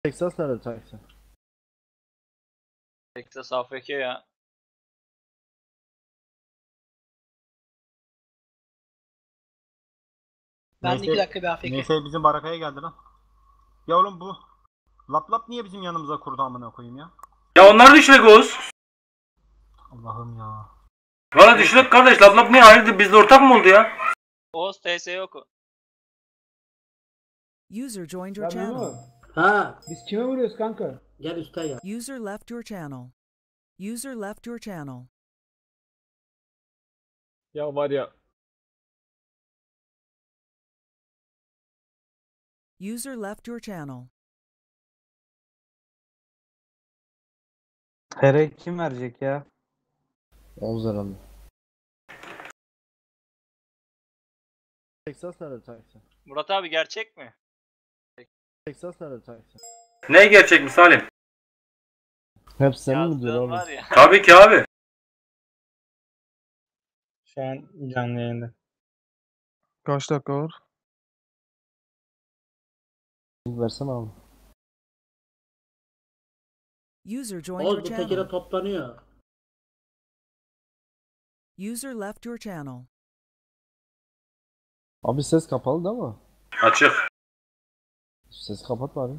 Texas nerede taksi? Texas AFK ya. Ben de 2 dakika bir AFK. Neyse bizim barakaya geldi lan. Ya oğlum bu Lap Lap niye bizim yanımıza kurdu amına koyayım ya? Ya onlar düşmek Oğuz. Allah'ım ya. Valla düşmek kardeş. Lap Lap niye ayrıldı? Bizle ortak mı oldu ya? Oğuz TS yok. User joined your Ya channel. Memo, Ha, biz kime vuruyoruz kanka? gel üstte gel. User left your channel. User left your channel. Ya var ya. User left your channel. Hera'yı kim verecek ya? Oğuz herhalde. Texas nerede taksi? Murat abi gerçek mi? Texas nerede taksi? Ne gerçek mi Salim? Hep senin mi diyor Yazdığın abi? var ya. Tabii ki abi. Şu an canlı yayında. Kaç dakika var? Versene abi. User joined Oğuz your bu tekere channel. toplanıyor. User left your channel. Abi ses kapalı değil mi? Açık. Ses kapat bari.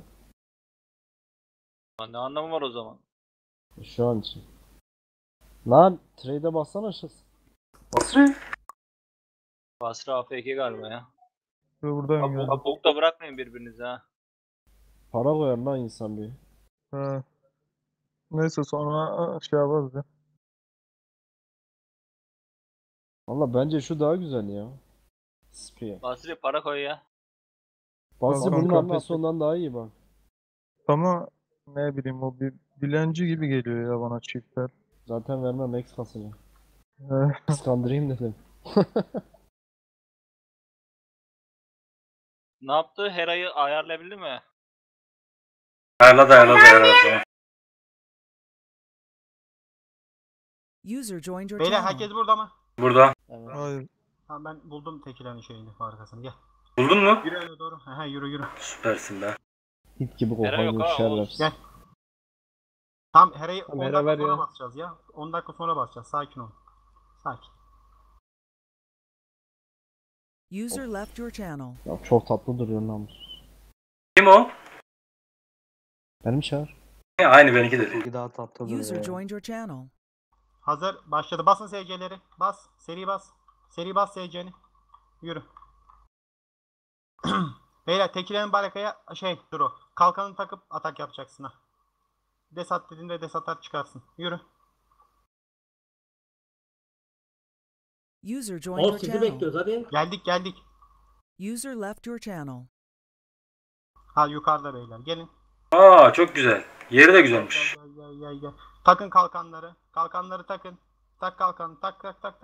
Ne anlamı var o zaman? Şu an için. Lan trade'e bassana aşağısı. Basri. Basra AFK galiba ya. Ve buradayım ya. Kapukta bırakmayın birbirinizi ha. Para koyar lan insan bir. He. Neyse sonra şey yaparız ya. Valla bence şu daha güzel ya. Spear. Basri para koy ya. Basri Tamam, bunun tamam. Apeson'dan daha iyi bak. Ama ne bileyim o bir dilenci gibi geliyor ya bana çiftler. Zaten vermem X kasacağım. He. Kıskandırayım dedim. Ne yaptı? Hera'yı ayarlayabildi mi? Ayarladı. User joined your Beyler channel. herkes burada mı? Burada. Evet. Hayır. Tamam ben buldum tekilerin şeyini arkasını gel. Buldun mu? Yürü öyle doğru. He yürü. Süpersin be. Hit gibi Hera yok kokan ha, bir Oğuz. şerefsiz. Gel. Tam Hera'yı 10 Tamam, Hera dakika ver sonra ya. basacağız ya. 10 dakika sonra basacağız. Sakin ol. Sakin. User left your channel. Ya çok tatlı duruyor namus. Kim o? Benim çağır. Aynı benimki de. Bir daha tatlı duruyor User ya. joined your channel. Hazır başladı. Basın SC'leri. Bas. Seri bas. Seri bas SC'ni. Yürü. Beyler tekilerin barakaya dur o. Kalkanını takıp atak yapacaksın ha. Desat dediğinde desatar çıkarsın. Yürü. User joined Oğuz your sizi channel. bekliyoruz hadi. Geldik. User left your channel. Ha yukarıda beyler. Gelin. Aa çok güzel. Yeri de güzelmiş. Gel. Takın kalkanları. Kalkanları takın. Tak kalkanı. Tak.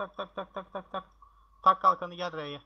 Tak kalkanı gel R'ye.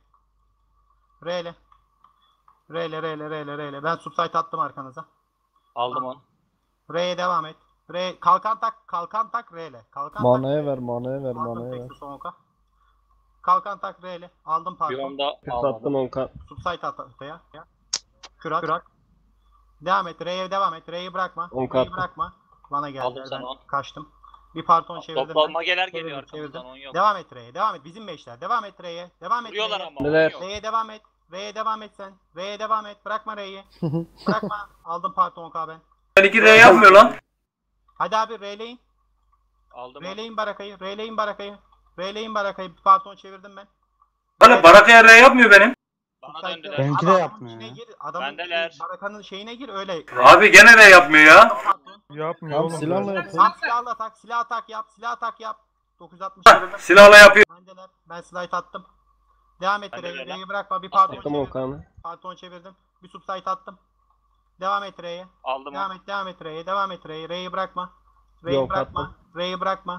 R'le. Ben subsite attım arkanıza. Aldım onu. R'ye devam et. Kalkan tak R'le. Manaya ver, manaya ver, Aldım manaya ver. Texas Onka. Kalkan tak R'le. Aldım Bir pardon. onda Sattım almadım. onka. Subsite at ortaya. Kürak. Devam et. R'ye devam et. R'yi bırakma. Onka R'yi attım. bırakma. Bana geldi. Aldım sana Ben on. kaçtım. Bir parton çevirdim. Toplu ben. mageler Çevirdim, geliyor arkamızdan, on yok. Devam et R'ye. Devam et. Bizim meşler. Devam et R'ye. Devam et Vuruyorlar R'ye. ama. on Neler? yok. R'ye devam et. R'ye devam et sen. R'ye devam et. Bırakma R'yi. Bırakma. Aldım parton Onka ben. Benimki R yapmıyor lan. Hadi abi R'leyin. Aldım onu. R'leyin barakayı. R'leyin barakayı. Bir parton çevirdim ben. Hani barakaya R yapmıyor benim. Bana döndüler. Benimki de Adamın yapmıyor içine ya. gir. Adamın Bendeler. barakanın şeyine gir öyle. Abi gene R yapmıyor ya. Yapmıyor Tamam oğlum. silahla ya. yapalım. Tam silahla tak. Silah atak yap. 960 Hah, çevirdim. silahla yapıyor. Bendeler. Ben slide attım. Devam et Bendeler R'yi lan. bırakma. Bir parton Attım çevirdim. onkanı. Parton çevirdim. Bir subsite attım. Devam et R'ye. Aldım onu. Devam et R'ye. Devam et R'ye. R'yi bırakma. Yok, attım. R'yi bırakma.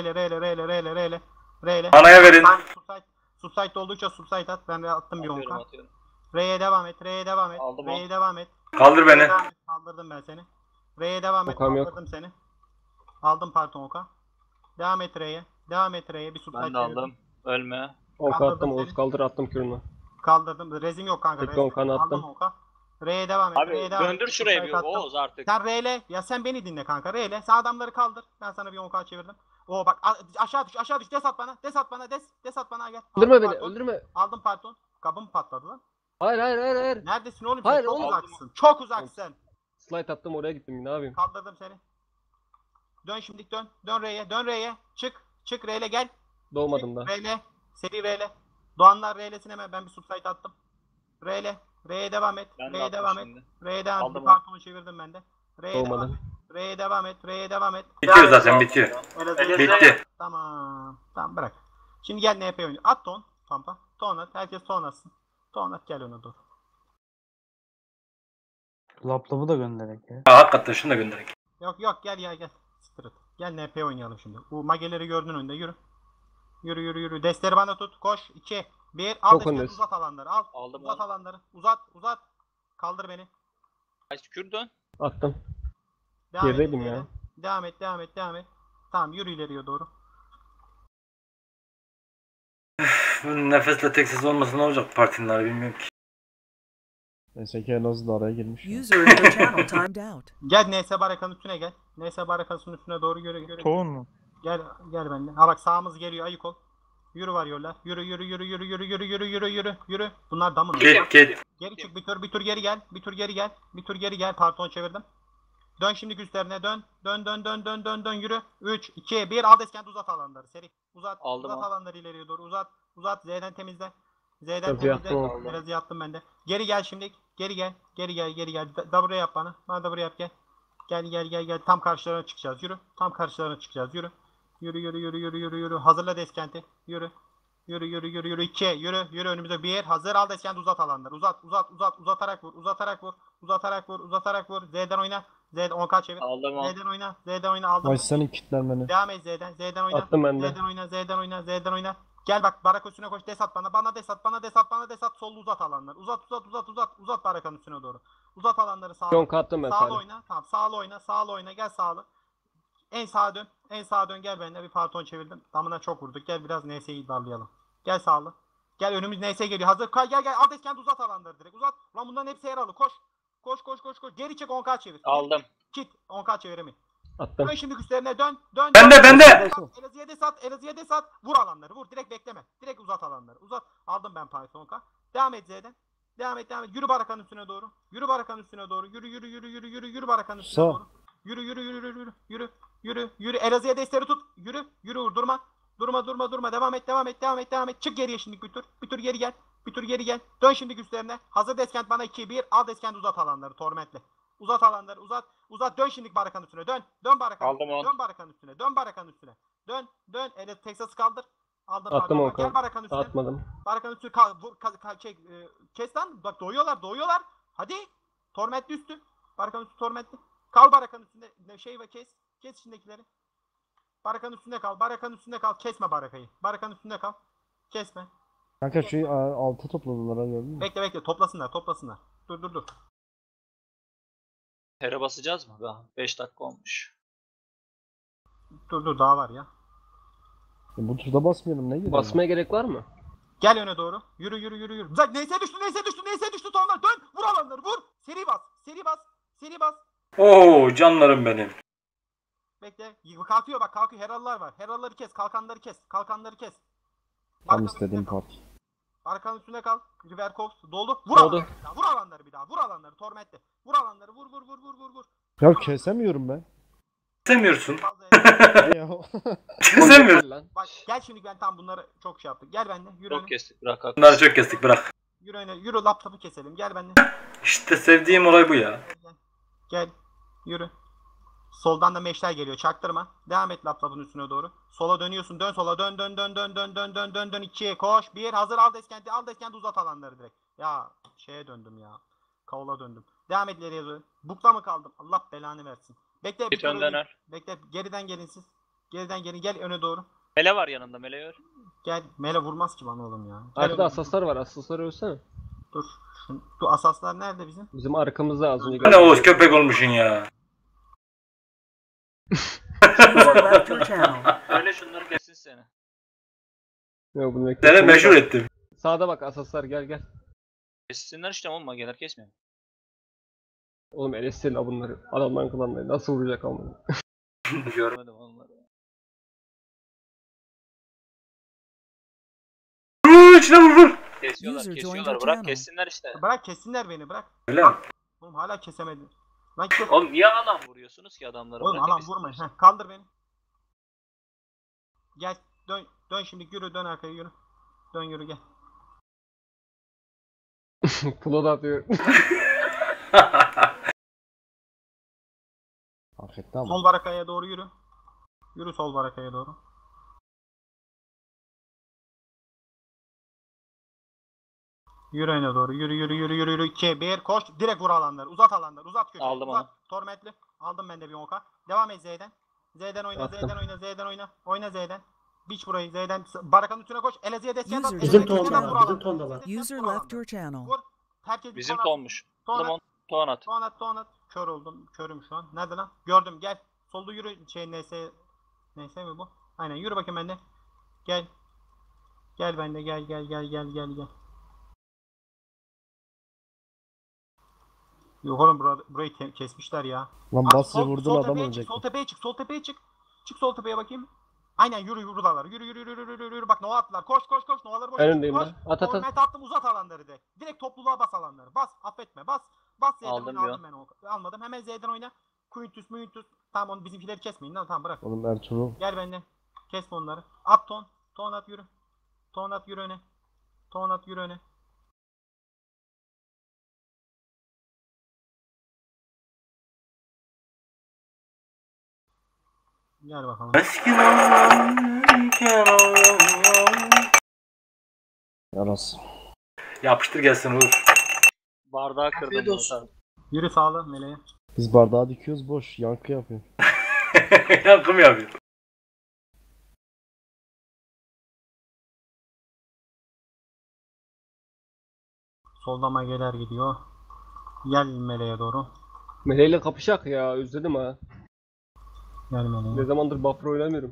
R'le. Anaya verin. Subsite oldukça subsite at. Ben de attım bir Atıyorum, onka. atıyorum. R'ye devam et. Aldım R'ye devam et. Kaldır beni. Kaldırdım ben seni. R'ye devam et. Okam yok. Kaldırdım seni. Aldım pardon oka. Devam et R'ye. Bir subsite Ben de aldım. Ölme. Onka Kaldırdım attım, seni. Oğuz kaldır attım kürünü. Kaldırdım. Rezim yok kanka. Tek Rezim. onkanı attım. Aldım oka. R'ye devam et. Abi R'ye devam et. döndür şuraya bir Offside attım. Oğuz artık. Sen R'le. Ya sen beni dinle kanka. R'le. Sen adamları kaldır. Ben sana bir 10k çevirdim. Oo bak aşağı düş aşağı düş. Des at bana. Des at bana. Des at bana gel. Öldürme Aldım beni, pardon. öldürme. Aldım pardon. Kabım patladı lan. Hayır hayır hayır hayır. Neredesin oğlum? Hayır, Sen çok oğlum. uzaksın. Çok uzaksın. Slide attım oraya gittim, ne yapayım? Kaldırdım seni. Dön şimdi dön. Dön R'ye. Dön R'ye. Çık. Çık R'le gel. Doğmadım da. R'le. Seri R'le. Doğanlar R'lesin hemen. Ben bir subsite attım. R'le. R'ye devam et. Ben de R'ye attım devam et. şimdi. R'ye devam et. Aldım Bir onu. kartonu çevirdim ben de. R'ye devam et. Doğmadım. R'ye devam et. R'ye devam et. Bitiyor zaten bitiyor. Elazığ- Bitti. Tamam. Tamam bırak. Şimdi gel NP oyunu. At ton. Pampa. Ton at. Herkes ton atsın. Ton at gel ona doğru. Laptop'u da gönderek ya. Ha, hakikaten şunu da gönderek. Yok yok gel ya gel. Strut. Gel NP oynayalım şimdi. Bu mageleri gördün önünde yürü. Yürü yürü yürü. Destleri bana tut. Koş. 2 1 al Çok destleri öndesin. uzat alanları. Al. Aldım Uzat onu. alanları. Uzat uzat. Kaldır beni. Kaç Kürdün? Attım. Devam et. Gerideydim ileri. ya. Devam et devam et devam et. Tamam yürü ileriye doğru. Bu nefesle tek ses olmasa ne olacak partinin bilmiyorum ki. Neyse ki Elazığ da araya girmiş. ya. User in your channel timed out. Gel NS barakanın üstüne gel. NS barakasının üstüne doğru yürü. Tohum mu? Gel gel benimle. Ha bak sağımız geliyor ayık ol. Yürü var yolla. Yürü yürü yürü yürü yürü yürü yürü yürü yürü yürü. Bunlar damın. Git git. Geri çık bir tur geri gel. Bir tur geri gel. Bir tur geri gel. Pardon çevirdim. Dön şimdi üstlerine dön. Dön yürü. 3 2 1 al deskent uzat alanları. Seri. Uzat. Aldım uzat onu. alanları ileriye doğru. Uzat. Z'den temizle. Z'den Tabii temizle. yaptım onu. Biraz yattım ben de. Geri gel şimdi. Geri gel. W yap bana. Bana W yap gel. Gel. Tam karşılarına çıkacağız. Yürü. Tam karşılarına çıkacağız. Yürü. Yürü. Hazırla deskenti. Yürü. 2 yürü önümüze 1 hazır al deskent uzat alanları. Uzatarak vur. Z'den oyna. Z'den 10k çevir. Aldım onu. Z'den oyna aldım. Vay senin kitlenmeni. Devam et Z'den oyna. Attım ben de. Z'den oyna. Gel bak barak üstüne koş des at bana. Bana des at. Sollu uzat alanları. Uzat barakanın üstüne doğru. Uzat alanları sağa. Son kattım ben Sağlı sadece. oyna. Tamam sağlı oyna. Gel sağlı. En sağa dön gel benimle bir parton çevirdim. Damına çok vurduk. Gel biraz NS'yi darlayalım. Gel sağlı. Gel önümüz NS geliyor. Hazır. Gel. Al deskent uzat alanları direkt. Uzat. Lan bunların hepsi yaralı. Koş. Geri çek 10k çevir. Aldım. Git 10k çeviremi. Attım. Dön şimdi üstlerine dön. Bende. Elazığ'a des at. Vur alanları. Vur. Direkt bekleme. Direkt uzat alanları. Uzat. Aldım ben Python 10k. Devam et Z'den. Devam et. Yürü barakanın üstüne doğru. Yürü barakanın üstüne doğru. Yürü barakanın üstüne Sağ. doğru. Yürü. Elazığ'a desleri tut. Yürü vur. Durma. Devam et. Çık geriye şimdi bir tur geri gel. Dön şimdi üstlerine. Hazır deskent bana 2-1. Al deskent uzat alanları. Torment'le. Uzat alanları. Uzat. Dön şimdi barakanın üstüne. Dön barakanın Aldım üstüne. onu. Dön barakanın üstüne. Dön. Texas'ı kaldır. Aldım Attım pardon. onu. Gel barakanın üstüne. Atmadım. Barakanın üstüne kes lan. Bak doğuyorlar. Hadi. Tormentli üstü. Barakanın üstü tormentli. Kal barakanın üstünde şey ve kes. Kes içindekileri. Barakanın üstünde kal. Kesme barakayı. Barakanın üstünde kal. Kesme. Kanka şu altı topladılar ha, gördün mü? Bekle. Toplasınlar. Dur. Pere basacağız mı? 5 dakika olmuş. Dur daha var ya. Bu turda basmıyorum, ne gibi? Basmaya gerek var mı? Gel öne doğru. Yürü. Bak neyse düştü tonlar. Dön. Vur alanları. Vur. Seri bas. Oo canlarım benim. Bekle. Kalkıyor. Herallar var. Heralları kes. Kalkanları kes. Tam Barkanın istediğim üstüne kal. part. Barkanın üstüne kal. Riverkov doldu. Doldu. Vur alanları bir daha. Vur alanları. Torment'le. Vur alanları. Vur. Ya kesemiyorum ben. Kesemiyorsun. Fazla Ya. Kesemiyorsun. Lan. Bak gel şimdi ben tam bunları çok şey yaptık. Gel benimle. Yürü öne. Çok kestik bırak. Bunları çok kestik bırak. Yürü öne. Yürü laptopu keselim. Gel benimle. İşte sevdiğim olay bu ya. Gel. Yürü. Soldan da meşler geliyor. Çaktırma. Devam et laptopun üstüne doğru. Sola dönüyorsun. Dön sola. Dön. 2'ye koş. 1 hazır al deskenti. Uzat alanları direkt. Ya şeye döndüm ya. Kaola döndüm. Devam et ileriye doğru. Bukla mı kaldım? Allah belanı versin. Bekle. Git önden er. Bekle. Geriden gelin siz. Geriden gelin. Gel öne doğru. Mele var yanında. Mele gör. Gel. Mele vurmaz ki bana oğlum ya. Gel Arkada öne. asaslar var. Asasları ölsene. Dur. Bu asaslar nerede bizim? Bizim arkamızda az önce. Bu ne Oğuz köpek olmuşsun ya. User left your channel. Öyle şunları kessin seni. Yok, bunu Seni meşhur ettim. Sağda bak asaslar, gel. Kessinler işte oğlum. Gelir kesmiyor. Oğlum LSD la bunları. Adamların klanları nasıl vuracak ama. Görmedim onları. İçine vur. Kesiyorlar, User joined kesiyorlar. your Bırak channel. kessinler işte. Bırak kessinler beni bırak. Öyle mi? Oğlum hala kesemedi. Lan kes. Oğlum niye alan vuruyorsunuz ki adamları? Oğlum Bırakın alan kessinler vurma. işte. Heh, kaldır beni. Gel dön dön şimdi yürü dön arkaya yürü. Dön yürü gel. Pula da atıyor. Hak etti ama. Sol barakaya doğru yürü. Yürü sol barakaya doğru. Yürü öne doğru. Yürü yürü yürü yürü yürü. 2 1 koş. Direkt vur alanları. Uzat alanları. Uzat köşeyi. Aldım uzat. onu. Tormentli. Aldım ben de bir oka. Devam et Z'den. Z'den oyna. Attım. Z'den oyna. Z'den oyna. Oyna Z'den. Biç burayı. Z'den. Barakanın üstüne koş. Elezi'ye destek at. User Bizim Elezi'ye destek tonda at, vur var, bizim alanları. tonda var. Elezi'ye destek User at, vur left alanları. your channel. Vur. Herkes bir Bizim ton at. tonmuş. Ton Aldım at. onu. Ton at. Ton at. Ton at. Kör oldum. Körüm şu an. Nerede lan? Gördüm. Gel. Solda yürü. Şey neyse. Neyse mi bu? Aynen. Yürü bakayım bende. Gel. Gel bende. Gel gel gel gel gel gel. Yok oğlum burayı kesmişler ya. Lan Abi Basri vurdun adam tepeye ölecek. çık, sol tepeye çık, sol tepeye çık. Çık sol tepeye bakayım. Aynen yürü yürüdalar. Yürü yürü yürü yürü yürü yürü. Bak Nova attılar. Koş koş koş. Nova'ları boş. Önündeyim koş. ben. At at at. Torment attım uzat alanları direkt. Direkt topluluğa bas alanları. Bas affetme bas. Bas Z'den Aldım oyna bir aldım ben o. Almadım. Hemen Z'den oyna. Quintus Muintus. Tamam onu bizimkileri kesmeyin lan tamam bırak. Oğlum Ertuğrul. Gel benden. Kesme onları. At ton. Ton at yürü. Ton at yürü öne. Ton at yürü öne. Gel bakalım. Eski zamanken Yarası. Yapıştır gelsin vur. Bardağı Afiyet kırdım. olsun. Murat. Yürü sağla meleğe. Biz bardağı dikiyoruz boş. Yankı yapıyor. Yankım yapıyor. Solda mageler gidiyor. Gel meleğe doğru. Meleğiyle kapışak ya özledim ha. Gel Ne meleğe. zamandır Bafra oynamıyorum.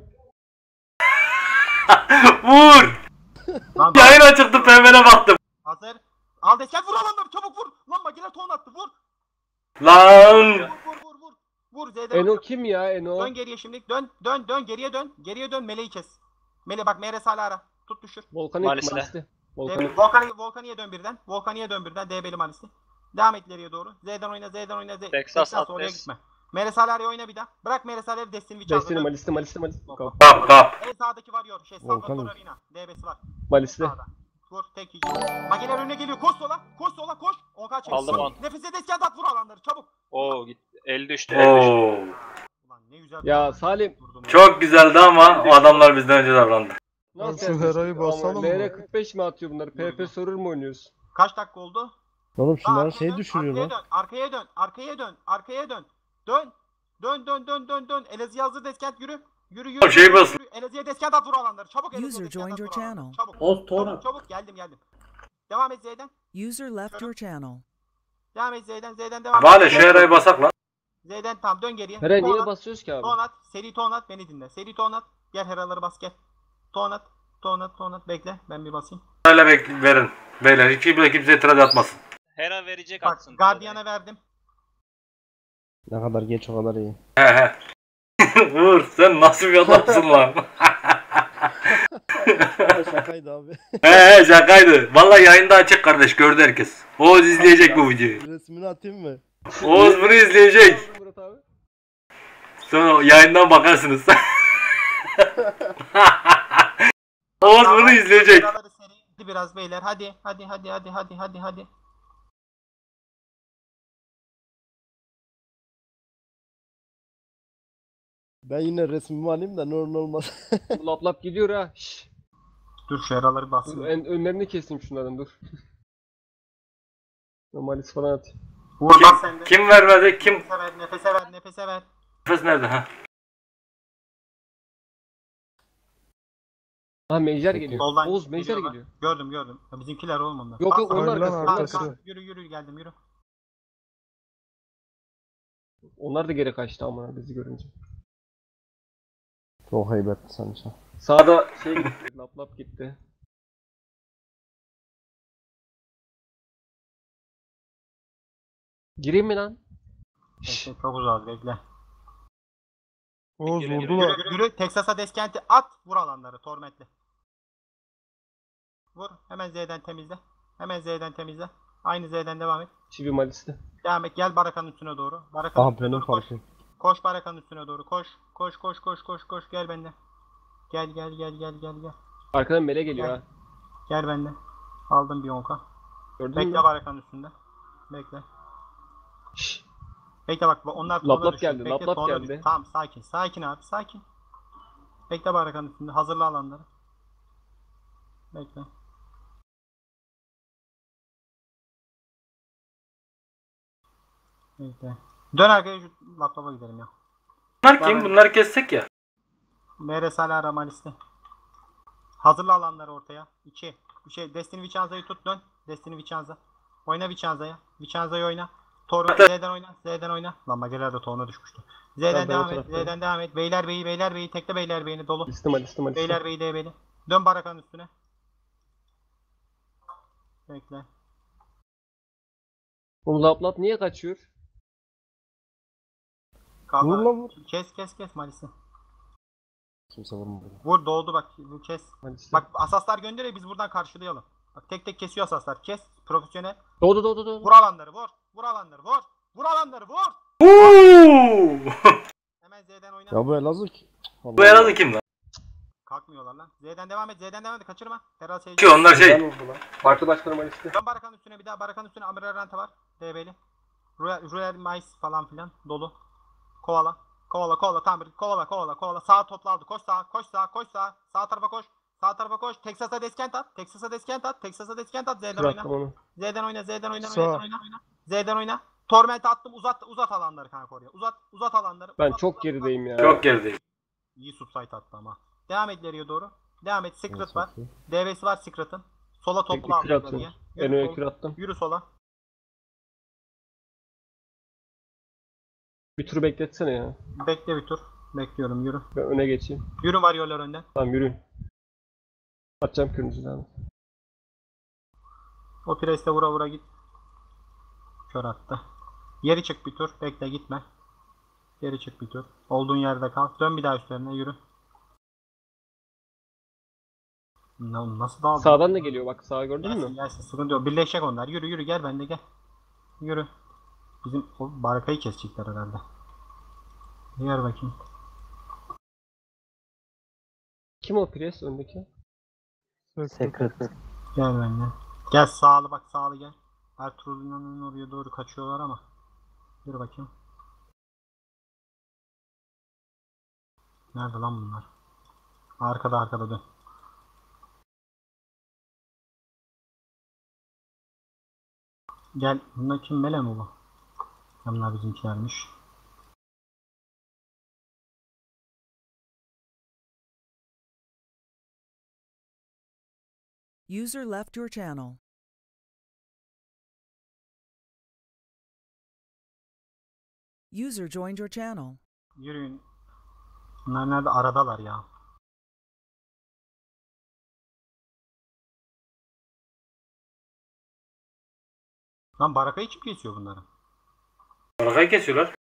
Vur. Lan Yayın açıktı pembene baktım. hazır. Al desken vur alanları çabuk vur. Lan mageler ton attı vur. Lan. Vur. Vur Z'den. Eno kim ya Eno? Dön geriye şimdi. Dön geriye dön. Geriye dön meleği kes. Mele bak Meres hala ara. Tut düşür. Volkanik Malis'le. Malis'te. Volkanik. Volkan'a dön birden. Volkan'a dön birden. DB'li Malis'i. Devam et ileriye doğru. Z'den oyna. Texas Texas oraya Atlas. gitme. Meres Halar'ya oyna bir daha. Bırak Meres Halar'ı Destiny Witch Destiny aldı. Malis'te. Kap. En sağdaki var yor. Volkan Salvatore mı? Arena. DB'si var. Malis'te. Sağda. Vur tek yiyecek. Mageler önüne geliyor. Koş sola. Koş. Onka çek. Aldım on. Nefese desken at vur alanları çabuk. Oo gitti. El düştü. El düştü. Oo. Ulan ne güzel. Ya Salim. Vurdum. Çok güzeldi ama o adamlar bizden önce davrandı. Nasıl Şu yapıyorsun? Hera'yı Ama basalım mı? LR45 mi atıyor bunlar? PP Server mi oynuyoruz? Kaç dakika oldu? Oğlum şunlar Arkaya şey dön, düşürüyor lan. Arkaya dön. Dön. Elezi'ye hazır deskent yürü. Yürü. Şey bas. Elezi'ye deskent at vur alanları. Çabuk Elezi'ye User deskent at joined your vur alanları. channel. Çabuk. Oz ton Çabuk, at. geldim. Devam et Z'den. User left your channel. Devam et Z'den devam et. Vale şu Eray'ı basak lan. Z'den tamam dön geriye. Hera'ya Ton niye at, basıyoruz ki abi? Ton at. Seri ton at beni dinle. Seri ton at. Gel Hera'ları bas gel. Ton at. Bekle ben bir basayım. Hala verin. Beyler hiç kimse itiraz atmasın. Hera verecek Bak atsın. Guardian'a verdim. Ne kadar geç o kadar iyi. He. Vur sen nasıl bir adamsın lan. Şakaydı abi. He şakaydı. Vallahi yayında açık kardeş gördü herkes. Oğuz izleyecek bu videoyu. Resmini atayım mı? Oğuz bunu izleyecek. Murat abi. Sonra yayından bakarsınız. Oğuz bunu izleyecek. Heraları seri biraz beyler. Hadi. Ben yine resmimi alayım da ne olur ne olmaz. Lap gidiyor ha. Şşş. Dur şu Heraları Dur, basayım. önlerini keseyim şunların dur. Malis falan at. Vur bas sen de. Kim vermedi? Kim? Nefese ver. Nefes nerede ha? Ha Mejder geliyor. Soldan Oğuz Mejder geliyorlar. geliyor. Gördüm. Ya bizimkiler oğlum onlar. Yok, Bas, onlar Aynen arkası. arkası. Yürü geldim yürü. Onlar da geri kaçtı amına bizi görünce. Çok heybetli sanki. Sağda şey gitti. Lap gitti. Gireyim mi lan? Bekle, çok uzak bekle. Oğuz Yürü, yürü, vurdular. Yürü. Texas'a deskenti at. Vur alanları. Tormentli. Vur. Hemen Z'den temizle. Hemen Z'den temizle. Aynı Z'den devam et. Çivi Malis'te. Devam et. Gel Barakan'ın üstüne doğru. Barakan'ın Ah üstüne benim doğru koş. farkım. Koş Barakan'ın üstüne doğru. Koş. Koş. Gel bende. Gel. Arkadan mele geliyor ha. Gel bende. Aldım bir 10k. Gördün Bekle mü? Barakan'ın üstünde. Bekle. Şşş. Bekle bak onlar Lap tona lap düşecek. geldi, Bekle, lap lap tona geldi. düşecek. Tamam sakin. Sakin abi sakin. Bekle Barakan'ın üstünde. Hazırla alanları. Bekle. Bekle. Dön arkaya şu laptopa gidelim ya. Bunlar kim? Bunları kessek ya. MRS Alara Malis'te. Hazırla alanları ortaya. 2. Destiny Vicenza'yı tut dön. Destiny Vicenza. Oyna Vicenza'ya. Vicenza'yı oyna. Torun Z'den oyna. Lan mageler de toruna düşmüştü. Z'den Ben devam o et. taraftayım. Z'den devam et. Beylerbeyi tekle Beylerbeyi'ni dolu. Malis'te. Beylerbeyi DB'li. Dön Barakan'ın üstüne. Bekle. Oğlum lap niye kaçıyor? Kalk. Vur lan vur. Kes Malis'i. Kimse vurmadı. Vur doldu bak. Bu kes. Malis'te. Bak asaslar gönderiyor biz buradan karşılayalım. Bak tek kesiyor asaslar. Kes. Profesyonel. Doğdu. Vur alanları vur. Vur alanları vur. Hemen Z'den oyna. Ya bu Elazığ ki. Allah Bu Elazığ kim lan? Kalkmıyorlar lan. Z'den devam et. Kaçırma. Terra seyirci. Ki onlar şey. Parti başkanı Malis'te. Dön Barakan'ın üstüne bir daha. Barakan'ın üstüne Amiral Ranta var. DB'li. Royal Mice falan filan. Dolu. Kovala. Tamam. Kovala. Sağa topla aldı. Koş sağa. Sağ tarafa koş. Texas'a deskent at. Z'den oyna. Bıraktım onu. Z'den oyna. Torment attım. Uzat alanları kanka oraya. Uzat alanları. Ben Uzat çok alanları. gerideyim ya. Çok gerideyim. İyi subsite attı ama. Devam et ileriye doğru. Devam et. Secret Evet, var. çok iyi. DB'si var Secret'ın. Sola topla Kür attım. ileriye. Eno'ya kür attım. Yürü sola. Bir tur bekletsene ya. Bekle bir tur. Bekliyorum yürü. Ben öne geçeyim. Yürü varıyorlar önden. Tamam yürüyün. Atacağım kürünüzü abi. O presle vura git. Kör attı. Geri çık bir tur. Bekle gitme. Geri çık bir tur. Olduğun yerde kal. Dön bir daha üstlerine yürü. Nasıl dağıldı? Sağdan da geliyor bak sağa gördün mü? Gelsin sıkıntı yok. Birleşecek onlar. Yürü gel bende gel. Yürü. Bizim o barakayı kesecekler herhalde. Diğer bakayım. Kim o pres öndeki? Secret. Gel benimle. Gel sağlı bak sağlı gel. Ertuğrul'un oraya doğru kaçıyorlar ama. Yürü bakayım. Nerede lan bunlar? Arkada dön. Gel. Bunlar kim? Mele mi bu? Bunlar bizimkilermiş. User left your channel. User joined your channel. Yürüyün. Bunlar nerede? Aradalar ya. Lan barakayı kim kesiyor bunları? Barakayı kesiyorlar.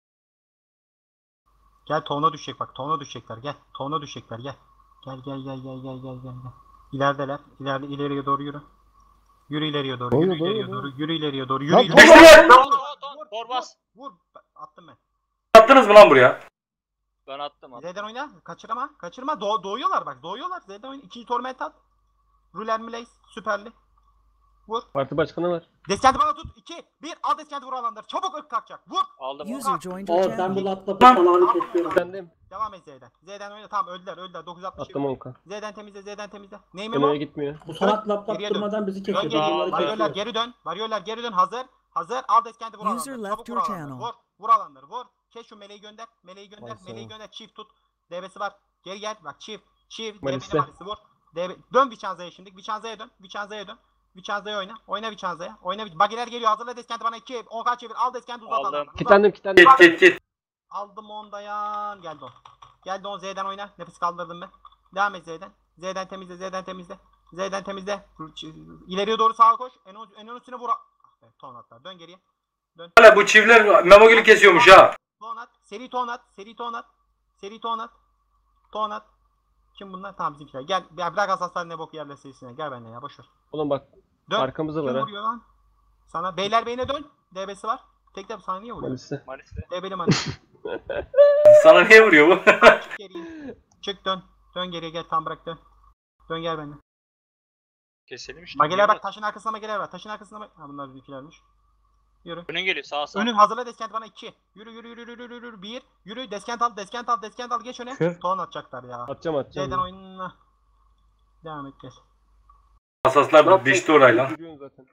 Gel tona düşecek bak. Tona düşecekler. Gel. Tona düşecekler. Gel. Gel. İlerideler. İleriye doğru yürü. Yürü ileriye doğru. Doğru, Yürü doğru, ileriye doğru. doğru. Yürü ileriye doğru. Lan, Yürü doğru. ileriye Torbas. Vur. Attım ben. Attınız mı lan buraya? Ben attım. Z'den oyna. Kaçırma. Doğuyorlar bak. Doğuyorlar. Z'den oyna. İkinci torment at. Ruler Milays. Süperli. Vur. Parti başkanı var. Deskenti bana tut. 2, 1. Al deskenti vur alanları. Çabuk ırk kalkacak. Vur. Aldım. User joined your Evet ben bu channel. laptopu falan kesiyorum. Bendim. Devam et Z'den. Z'den oyna. Tamam öldüler. 960. Attım 10k. Z'den temizle. Neyim o? Eno'ya gitmiyor. Bu salak laptop Geriye dön. durmadan bizi Dön kesiyor. geri. Bunları Varıyorlar kesiyor. geri dön. Hazır. Al deskenti vur User alanları. left Çabuk your vur alanları. channel. Vur alanları. Vur. Kes şu meleği gönder. Vay Meleği sana. gönder. Çift tut. DB'si var. Geri gel. Bak çift. Malis'te. Malisi vur. Dön Vicenza'ya şimdi. Vicenza'ya dön. Vicenza'ya oyna. Oyna Vicenza'ya. Bagiler geliyor. Hazırla deskenti bana 2. 10k çevir. Al deskenti uzat Aldım. alanları. Uzat. Kitlendim. Git. Aldım onu dayan. Geldi on Z'den oyna. Nefes kaldırdım ben. Devam et Z'den. Z'den temizle. İleriye doğru sağa koş. Enon üstüne vur. Ah be, ton atlar. Dön geriye. Dön. Hala bu çiftler Memogül'ü kesiyormuş ha. Ton at. Seri ton at. Seri ton at. Seri ton at. Ton at. Kim bunlar? Tamam bizimkiler. Gel. Ya bırak asaslar ne bok yerler serisine. Gel benimle ya. Boşver. Oğlum bak Dön. arkamızda Kim var ha. vuruyor lan? Sana. Beyler beyine dön. DB'si var. Tek de sana niye vuruyor? Malis'te. Malis'te. DB'li Malis. Sana niye vuruyor bu? Çık geriye. Çık dön. Dön geriye gel. Tam bırak dön. Dön gel benimle. Keselim işte. Mageler bak. Taşın arkasına mageler var. Taşın arkasına bak. Ha bunlar bizimkilermiş. Yürü. Önün geliyor sağ sağ. Önün hazırla deskent bana 2. Yürü yürü yürü yürü yürü yürü. 1. Yürü deskent al deskent al deskent al geç öne. Kır. Ton atacaklar ya. Atacağım. C'den oyununa. Devam et gel. Asaslar düştü orayla. Yürüyorsun zaten.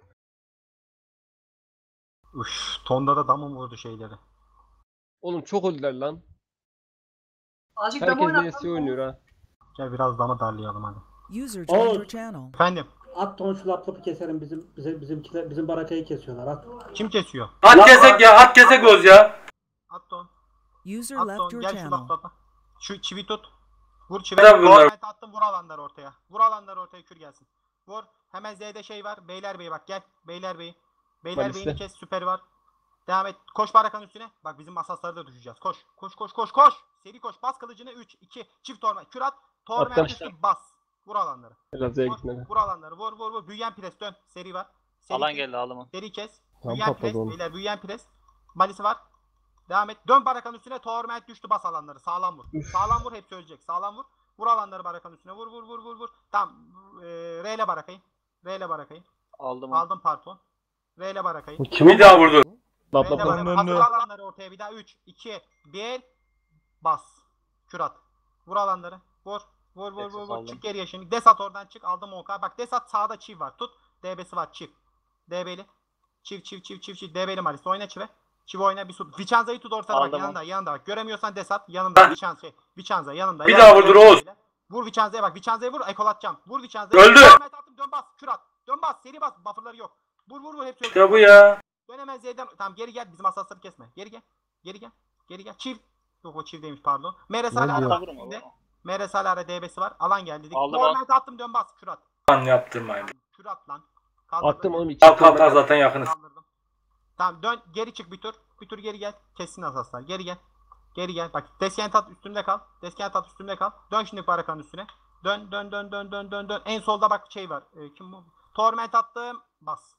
Üf, tonda da damım vurdu şeyleri. Oğlum çok öldüler lan. Azıcık Herkes NSC oynuyor ha. Gel biraz damı darlayalım hadi. User joined Oh. your channel. Efendim. At ton şu laptopu keserim bizimkiler bizim barakayı kesiyorlar at. Kim kesiyor? At kesek ya, at kesek Oz ya. At ton. User At left ton. your Gel şu channel. laptopa. Şu çivi tut. Vur çivi. Tabii bunlar. Torment attım vur alanları ortaya. Vur alanları ortaya kür gelsin. Vur. Hemen Z'de şey var. Beylerbeyi bak gel. Beylerbeyi. Beylerbeyi'ni Malis'te. kes süper var. Devam et. Koş barakanın üstüne. Bak bizim asasları da düşeceğiz. Koş. Koş koş koş koş. Seri koş. Bas kılıcını 3 2 çift torment. Kür at. Torment Attım. üstü bas. Vur alanları. Biraz Z'ye Vur, gitmedi. vur alanları. Vur vur vur. Büyüyen pres dön. Seri var. Seri Alan kes. geldi alımı. Seri kes. Tam Büyüyen pres. patladı oğlum. Beyler büyüyen pres. Malisi var. Devam et. Dön barakanın üstüne. Torment düştü. Bas alanları. Sağlam vur. Sağlam vur. Hepsi ölecek. Sağlam vur. Vur alanları barakanın üstüne. Vur vur vur vur vur. Tamam. R ile barakayı. R ile barakayı. Aldım onu. Aldım pardon. R ile barakayı. Bu kim? Bir daha vurdu. Lap R lap ile lap. barakayı. Hazır alanları ortaya bir daha. 3, 2, 1. Bas. Kür at. Vur alanları. Vur. Vur vur vur vur. Aldım. Çık geriye şimdi. Desat oradan çık. Aldım OK. Bak Desat sağda çiv var. Tut. DB'si var. Çiv. DB'li. Çiv çiv çiv çiv çiv. DB'li Maris. Oyna çive. Çiv oyna bir su. Viçanza'yı tut ortada bak. Aldım Yanında. Yanında bak. Göremiyorsan Desat. Yanında. Viçanza. Viçanza yanında. Bir yanında. daha vurdur Oğuz. Vur Viçanza'ya bak. Viçanza'ya vur. Ekol atacağım. Vur Viçanza'ya. Öldü. Ahmet attım. Dön bas. Kür at. Dön bas. Seri bas. Buffer'ları yok. Vur vur vur. Hepsi öldü. İşte bu ya. Dön hemen Z'den. Tamam geri gel. Bizim asasları kesme. Geri gel. Geri gel. Geri gel. Çift. Yok o çift demiş pardon. Meres Ne hala diyor? var. Vurma, vurma. Meres hala DB'si var. Alan geldi dedik. Aldım, Torment attım. Dön bas. Kür at. Lan yaptırmayın. Kür at lan. Kaldırdım. Attım oğlum. iki Kalk kalk tane. zaten yakınız. Kaldırdım. Tamam dön. Geri çık bir tur. Bir tur geri gel. Kessin asaslar. Geri gel. Geri gel. Bak deskent at üstümde kal. Deskent at üstümde kal. Dön şimdi barakanın üstüne. Dön dön dön dön dön dön dön. En solda bak şey var. Kim bu? Torment attım. Bas.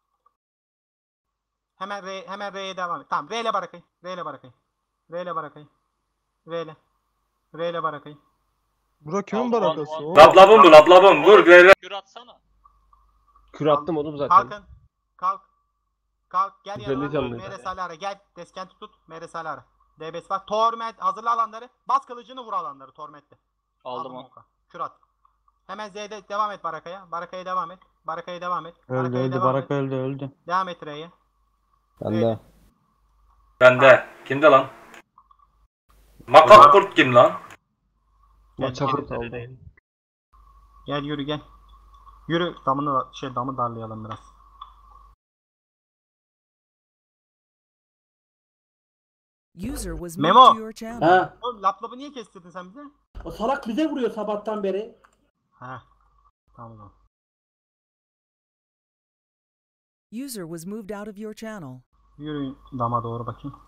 Hemen R'ye devam et. Tamam R ile barakayı. R ile barakayı. R ile barakayı. R ile. R ile barakayı. Bura kimin Al, barakası? al, al. oğlum? Laplabım bu laplabım. Vur böyle. Kür atsana. Kür attım oğlum zaten. Kalkın. Kalk. Kalk. Gel Güzellik yanıma. canlıydı. Meres Alara gel. Deskenti tut. Meres Alara. DB'si var. Torment. Hazırla alanları. Bas kılıcını vur alanları. Torment'te. Aldım onu. Oka. Kürat. Hemen Z'de devam et Baraka'ya. Baraka'ya devam et. Baraka'ya devam et. Öldü Baraka'ya öldü. devam Baraka et. öldü öldü. Devam et R'ye. Bende. Bende. Kimde lan? Makak kurt kim lan? Maça Gel, kurt aldı. Gel yürü gel. Yürü damı darlayalım biraz. User was moved Memo. to your channel. Ha. Oğlum laplabı niye kestirdin sen bize? O salak bize vuruyor sabahtan beri. Heh. Tamam. User was moved out of your channel. Yürü dama doğru bakayım.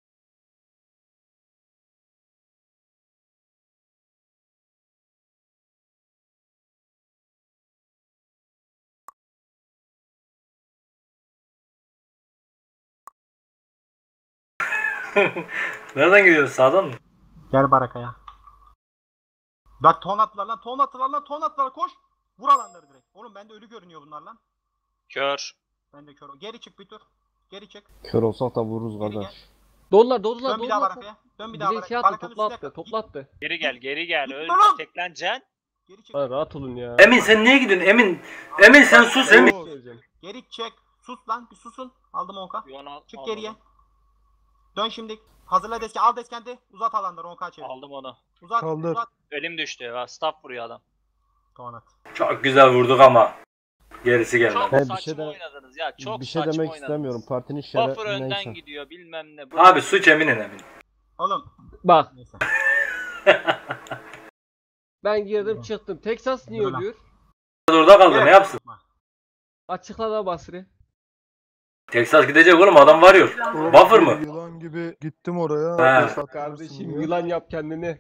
Nereden gidiyorsun? Sağdan mı? Gel Baraka'ya. Bak ton attılar lan. Ton attılar lan. Ton attılar. Koş. Vur alanları direkt. Oğlum bende ölü görünüyor bunlar lan. Kör. Bende kör. Geri çık bir tur. Geri çık. Kör olsak da vururuz Geri kardeş. Doldular doldular Dön bir daha doldular. Baraka'ya. Dön bir daha Direkt şey Baraka'ya. attı Barakanın topla üstüne attı kal. topla attı. Geri gel geri gel. Öl. Oğlum! Tekleneceksin. Geri çık. Lan rahat olun ya. Emin sen niye gidiyorsun? Emin sen sus Emin. Söyleyeceğim. Geri çek. Sus lan. Bir susun. Aldım Oka. Yuvan Çık aldım. geriye. Dön şimdi. Hazırla desken. Al deskenti. Uzat alanları. Oka çevir. Aldım onu. Uzat. Kaldır. Uzat. Elim düştü. Ha, staff vuruyor adam. Donat. Çok güzel vurduk ama. Gerisi Çok gelmedi. Ben bir saçma şey de- oynadınız ya. Çok Bir şey saçma demek oynadınız. istemiyorum. Partinin Buffer şerefi önden neyse. gidiyor bilmem ne. Abi suç Emin'in Emin. Oğlum. Bak Neyse. ben girdim çıktım. Texas niye Yürü lan. ölüyor? Orada kaldı ne yapsın? Açıkla da Basri. Texas gidecek oğlum, adam varıyor. Buffer mı? Yılan gibi gittim oraya. He. Beş dakika Kardeşim diye. yılan yap kendini.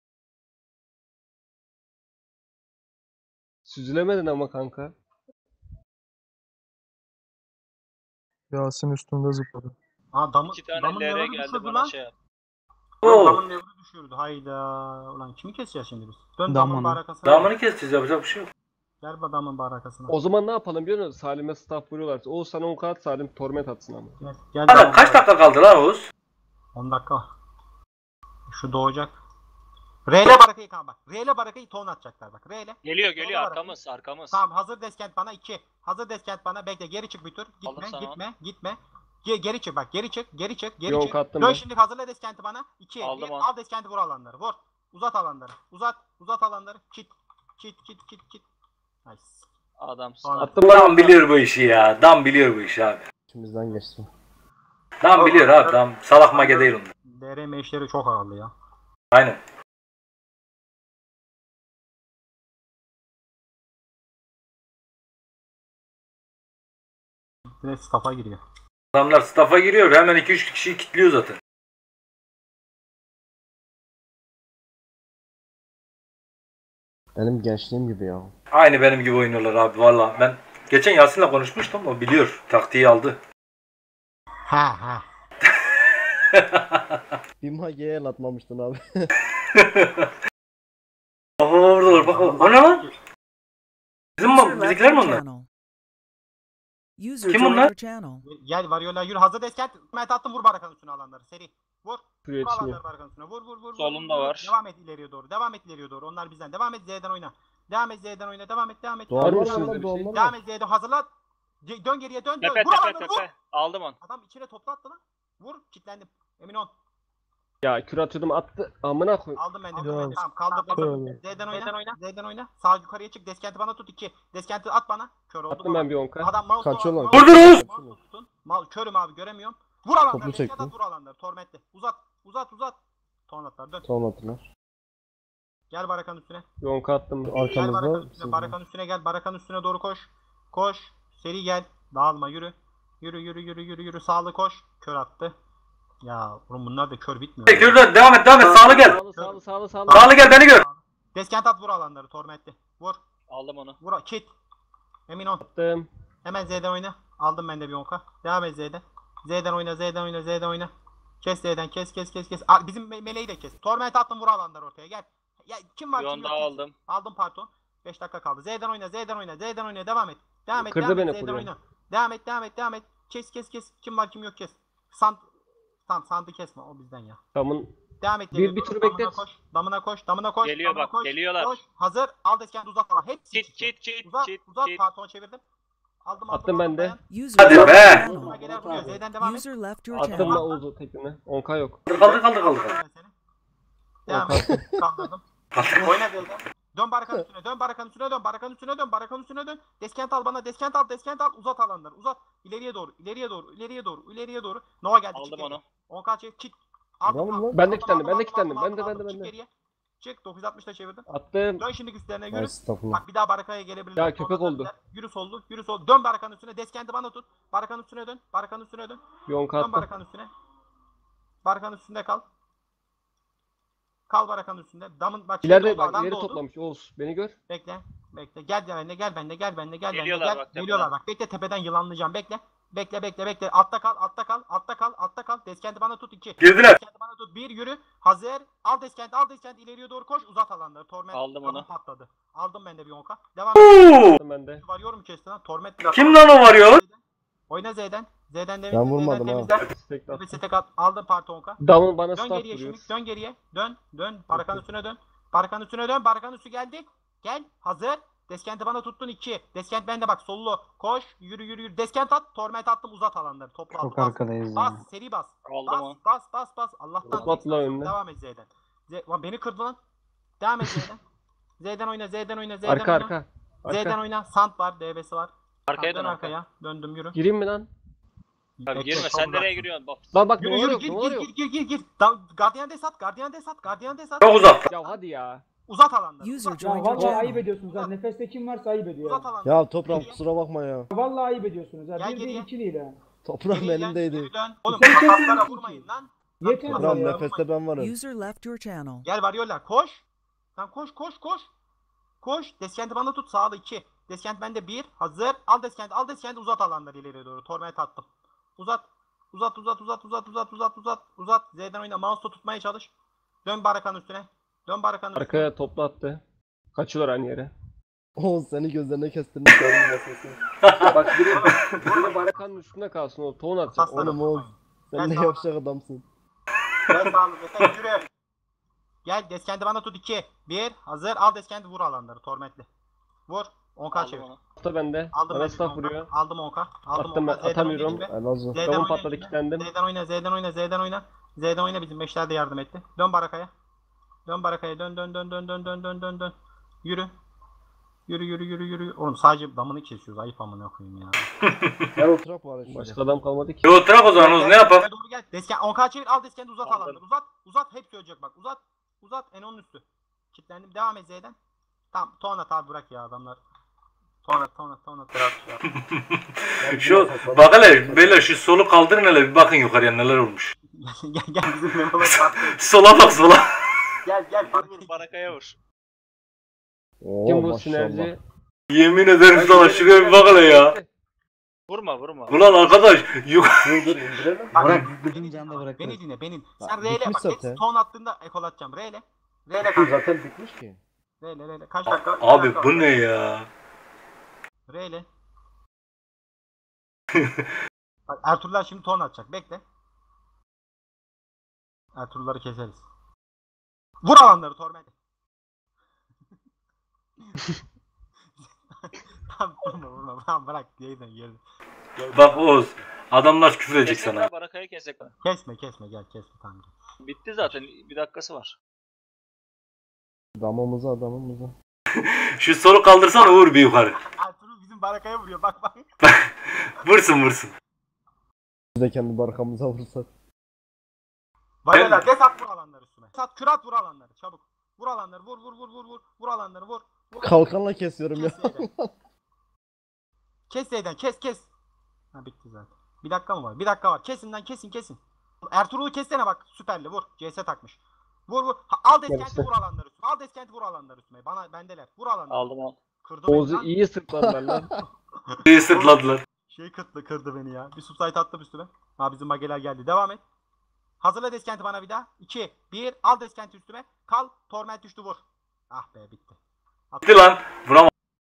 Süzülemedin ama kanka. Yasin üstümde zıpladı. Damın, İki tane damın LR level'ı geldi düşürdü bana lan. şey yap. Oo. Damın level'ı düşürdü. Hayda. Ulan kimi keseceğiz şimdi biz? Dön damın Damını. barakasına. Damını keseceğiz, yapacak bir şey yok. Gel damın barakasına. O zaman ne yapalım biliyor musun? Salim'e staff vuruyorlarsa. Oğuz sana 10 at, Salim torment atsın ama. Gel Adam kaç dakika kaldı lan Oğuz? 10 dakika var. Şu doğacak. R'le barakayı kan bak. R'le barakayı ton atacaklar bak. R'le. Geliyor Oralar arkamız arkamız. Tamam hazır deskent bana 2. Hazır deskent bana bekle geri çık bir tur. Aldım Gitme sana. gitme. Geri çık bak geri çık geri çık geri Yok, çık. attım Dön ben. şimdi hazırla deskenti bana. 2. Aldım onu. Al deskenti vur alanları. Vur. Uzat alanları. Uzat alanları. Kit. Nice. Adam Sonra- Attım lan. Dam biliyor bu işi ya. Dam biliyor bu işi abi. İçimizden geçti. Dam biliyor abi. Dam salak mage değil onlar. DRM işleri çok ağırlı ya. Aynen. Direkt staff'a giriyor. Adamlar staff'a giriyor. Hemen 2-3 kişiyi kilitliyor zaten. Benim gençliğim gibi ya. Aynı benim gibi oynuyorlar abi valla. Ben geçen Yasin'le konuşmuştum. O biliyor. Taktiği aldı. Ha. Bir mageye el atmamıştın abi. Baba oradalar. Bak o ne lan? Bizimkiler mi onlar? Channel. User Kim joined bunlar? your channel. Gel varıyorlar yürü hazır deskent. Mehmet attım vur barakanın üstüne alanları seri. Vur. Vur Yetişmiyor. alanları barakanın üstüne. Vur. Solunda var. Devam et ileriye doğru. Devam et ileriye doğru. Onlar bizden. Devam et Z'den oyna. Devam et Z'den oyna. Devam et. Var Doğal mı var sizde lan bir doğal şey? var. Devam et Z'den hazırla. Dön geriye dön. Tepe Vur alanları vur. Aldım onu. Adam içine topla attı lan. Vur. Kilitlendim. Emin ol. Ya kür atıyordum attı. Amına koy. Aldım ben de. Ya. Tamam kaldırdım. Tövbe. Z'den oyna. Z'den oyna. Sağ yukarıya çık. Deskenti bana tut 2. Deskenti at bana. Kör oldu. Attım ben bir 10k. Adam mouse Kaçıyorlar. Vurdunuz! Körüm abi göremiyorum. Vur alanları. Toplu Deskent çektim. at vur alanları. Tormentli. Uzat. Tornatlar dön. Tamam attılar. Gel barakanın üstüne. Bir 10k attım. Gel Arkamızda. barakanın üstüne. Barakanın üstüne gel. Barakanın üstüne doğru koş. Koş. Seri gel. Dağılma yürü. Yürü. Sağlı koş. Kör attı. Ya oğlum bunlar da kör bitmiyor. Kürden devam et. Sağlı gel. Sağlı. Sağlı gel, beni gör. Deskent at vur alanları. Tormentli. Vur. Aldım onu. Vur. Kit. Emin ol. Attım. Hemen Z'den oyna. Aldım ben de bir 10k. Devam et Z'den. Z'den oyna. Kes Z'den. Kes. Bizim meleği de kes. Torment attım vur alanları ortaya gel. Ya kim var kim Yonda yok? aldım. Aldım pardon. 5 dakika kaldı. Z'den oyna. Devam et. Kırdı beni Z'den kuruyor. oyna. Devam et. Kes. Kim var kim yok kes. Tamam sandı kesme o bizden ya. Tamın. Devam et. Bir tur beklet. Damına koş. Geliyor damına bak, koş, geliyorlar. Koş. Hazır. Al deskent uzat falan. Hepsi. Kit. Uzat. Pardon çevirdim. Aldım. Attım ben de. dayan. User Hadi joined be! your Sonra channel. gelir vuruyor. Z'den devam et. User left your Attım channel. la Oğuz'u tekini. 10k yok. Kaldı. Ben seni. Devam et. Kaldırdım. Oyna Z'den. Dön barakanın üstüne dön. Deskent al bana. Deskent al. Uzat alanları. Uzat. İleriye doğru. Nova geldi. Aldım çık onu. geriye. 10k çek. Kit. Aldım. Tamam lan. Ben de kilitlendim. Aldım. Ben Çık de. geriye. Çık. 960'da çevirdim. Attım. Dön şimdi üstlerine yürü. Ay stafına. Bak bir daha barakaya gelebilirler. Ya köpek oldu. Yürü sollu. Dön barakanın üstüne. Deskenti bana tut. Barakanın üstüne dön. Bir 10k Dön attım. barakanın üstüne. Barakanın üstünde kal. Kal barakanın üstünde. Damın bak İleride şimdi oldu, bak adam ileri doldu. toplamış Oğuz. Beni gör. Bekle. Gel bende. Geliyorlar bak, Geliyorlar bak. Bekle tepeden yılanlayacağım. Bekle. Altta kal. Deskenti bana tut 2. Girdiler. Deskenti bana tut 1 yürü. Hazır. Al deskenti. ileriye doğru koş. Uzat alanları. Torment. Aldım Damın onu. patladı. Aldım ben de bir 10k. Devam et. Oo! Attım ben de. Varıyor mu kesti lan? Torment. Kim lan o varıyor? Oyna Z'den. Z'den Ben vurmadım ha. Stack attım. Nefesi tek at. Aldım parti 10k. Damın bana Dön staff geriye vuruyor. şimdi. Dön geriye. Dön. Barakanın üstüne dön. Barakanın üstü geldi. Gel. Hazır. Deskenti bana tuttun 2. Deskent bende bak sollu. Koş. Yürü. Deskent at. Torment attım uzat alanları. Topla Çok bas. arkadayız Bas. ya. Seri bas. Aldım onu. Bas. Allah'tan. Uzat lan önüne. Devam et Z'den. Lan beni kırdı lan. Devam et Z'den. Z'den oyna. Arka. Z'den oyna. Sant var. DB'si var. Arkaya Dön dön arkaya. Döndüm yürü. Gireyim mi lan? Abi girme sen nereye giriyorsun? Bak. Lan bak Yürü ne oluyor? Ne oluyor? gir. Gardiyan desat. Çok uzak. Ya hadi ya. Uzat alanları. User Uzat. joined your Vallahi ayıp channel. ediyorsunuz ha. Nefeste kim varsa ayıp ediyor. Uzat alanları. Ya toprağım kusura bakma ya. Vallahi ayıp ediyorsunuz ha. Gel Bir değil geriye. iki değil ha. Toprağım Geri dön, elimdeydi. geri dön. Oğlum Sen kasaplara kesin vurmayın lan. Yeter Toprağım ya. nefeste ben varım. User left your channel. Gel varıyorlar. Koş. Lan koş koş koş. Koş. Deskenti bana tut. Sağda 2. Deskent bende 1. Hazır. Al deskenti. Al deskenti. Uzat alanları ileriye doğru. Torment attım. Uzat. Uzat uzat uzat uzat uzat uzat uzat. Uzat. Z'den oyna. Mouse'la tutmaya çalış. Dön barakanın üstüne. Dön barakanın üstüne. Arkaya topla attı. Kaçıyorlar aynı yere. Oğuz seni gözlerine kestirdim. Bak biri barakanın üstünde kalsın o ton atacak. Kaslara Oğlum Oğuz. vurmayın. Sen ne Gel yapacak adamsın. Gel sağlı. Mesela yürü. Gel deskenti bana tut 2. 1. Hazır. Al deskenti vur alanları. Tormentli. Vur. 10k Aldım çevir. onu. Hafta bende. Aldım Bana ben staff 10K. vuruyor. Aldım 10k. Aldım Attım 10k. ben, atamıyorum. Elazığ. Z'den Drone oyna patladı, üstüne. kilitlendim. Z'den oyna, Z'den oyna, Z'den oyna. Z'den oyna, bizim meşler de yardım etti. Dön barakaya. Dön barakaya, dön dön dön dön dön dön dön dön dön. Yürü. Yürü yürü yürü yürü. Oğlum sadece damını kesiyoruz. Ayıp amına koyayım ya. Gel o trap var ya Başka şurada. adam kalmadı ki. Yo trak o zaman Oğuz ne yapalım? Gel, doğru gel. Desken 10k çevir, al deskeni uzat Aldım. alanları. Uzat. Uzat hepsi ölecek bak. Uzat. Uzat en onun üstü. Kilitlendim. Devam et Z'den. Tamam. Tonat abi bırak ya adamlar. Tonat. Bırak ya. Şu bak hele beyler şu solu kaldırın hele bir bakın yukarıya neler olmuş. Gel bizim memoları bak. Sola bak sola. Gel. Vur barakaya vur. Oo, Kim bu maşallah. sinerji? Yemin ederim sana şuraya bir bak hele ya. Vurma. Ulan arkadaş Bak, Bütün canı da bırakıyor. beni dinle. Sen Bak, R'le bitmiş bak. zaten. Hepsi ton attığında ekol atacağım. R'le kanka. Zaten bitmiş ki. R'le. Kaç dakika? abi bu ne ya? R'le. Bak Ertuğrullar şimdi ton atacak. Bekle. Ertuğrulları keseriz. Vur alanları Torment. Tamam vurma. Tamam bırak. Yerine. Bak Oğuz adamlar küfür edecek Kesek sana. lan, barakayı kesek lan. Kesme gel kesme tamam. Bitti zaten. Bir dakikası var. Adamımıza. Şu solu kaldırsan Uğur bir yukarı. Ertuğrul bizim barakaya vuruyor bak. Vursun. Biz de kendi barkamıza vursak. Valeler desat vur alanları üstüme. Desat kürat vur alanları çabuk. Vur alanları vur. Vur alanları vur. Kalkanla kesiyorum ya. Kes Z'den. Kes Z'den kes. Ha bitti zaten. Bir dakika mı var? Bir dakika var. Kesin. Ertuğrul'u kessene bak. Süperli vur. CS takmış. Vur. Ha, al deskenti vur alanları üstüme. Bendeler. Vur alanları. Aldım onu. Kırdı beni Oğuz'u lan. iyi sırtladılar lan. İyi sırtladılar. Kırdı beni ya. Bir subsite attım üstüme. Ha bizim mageler geldi. Devam et. Hazırla deskenti bana bir daha. 2, 1. Al deskenti üstüme. Kal. Torment düştü vur. Ah be bitti. Bitti lan. Vuramam.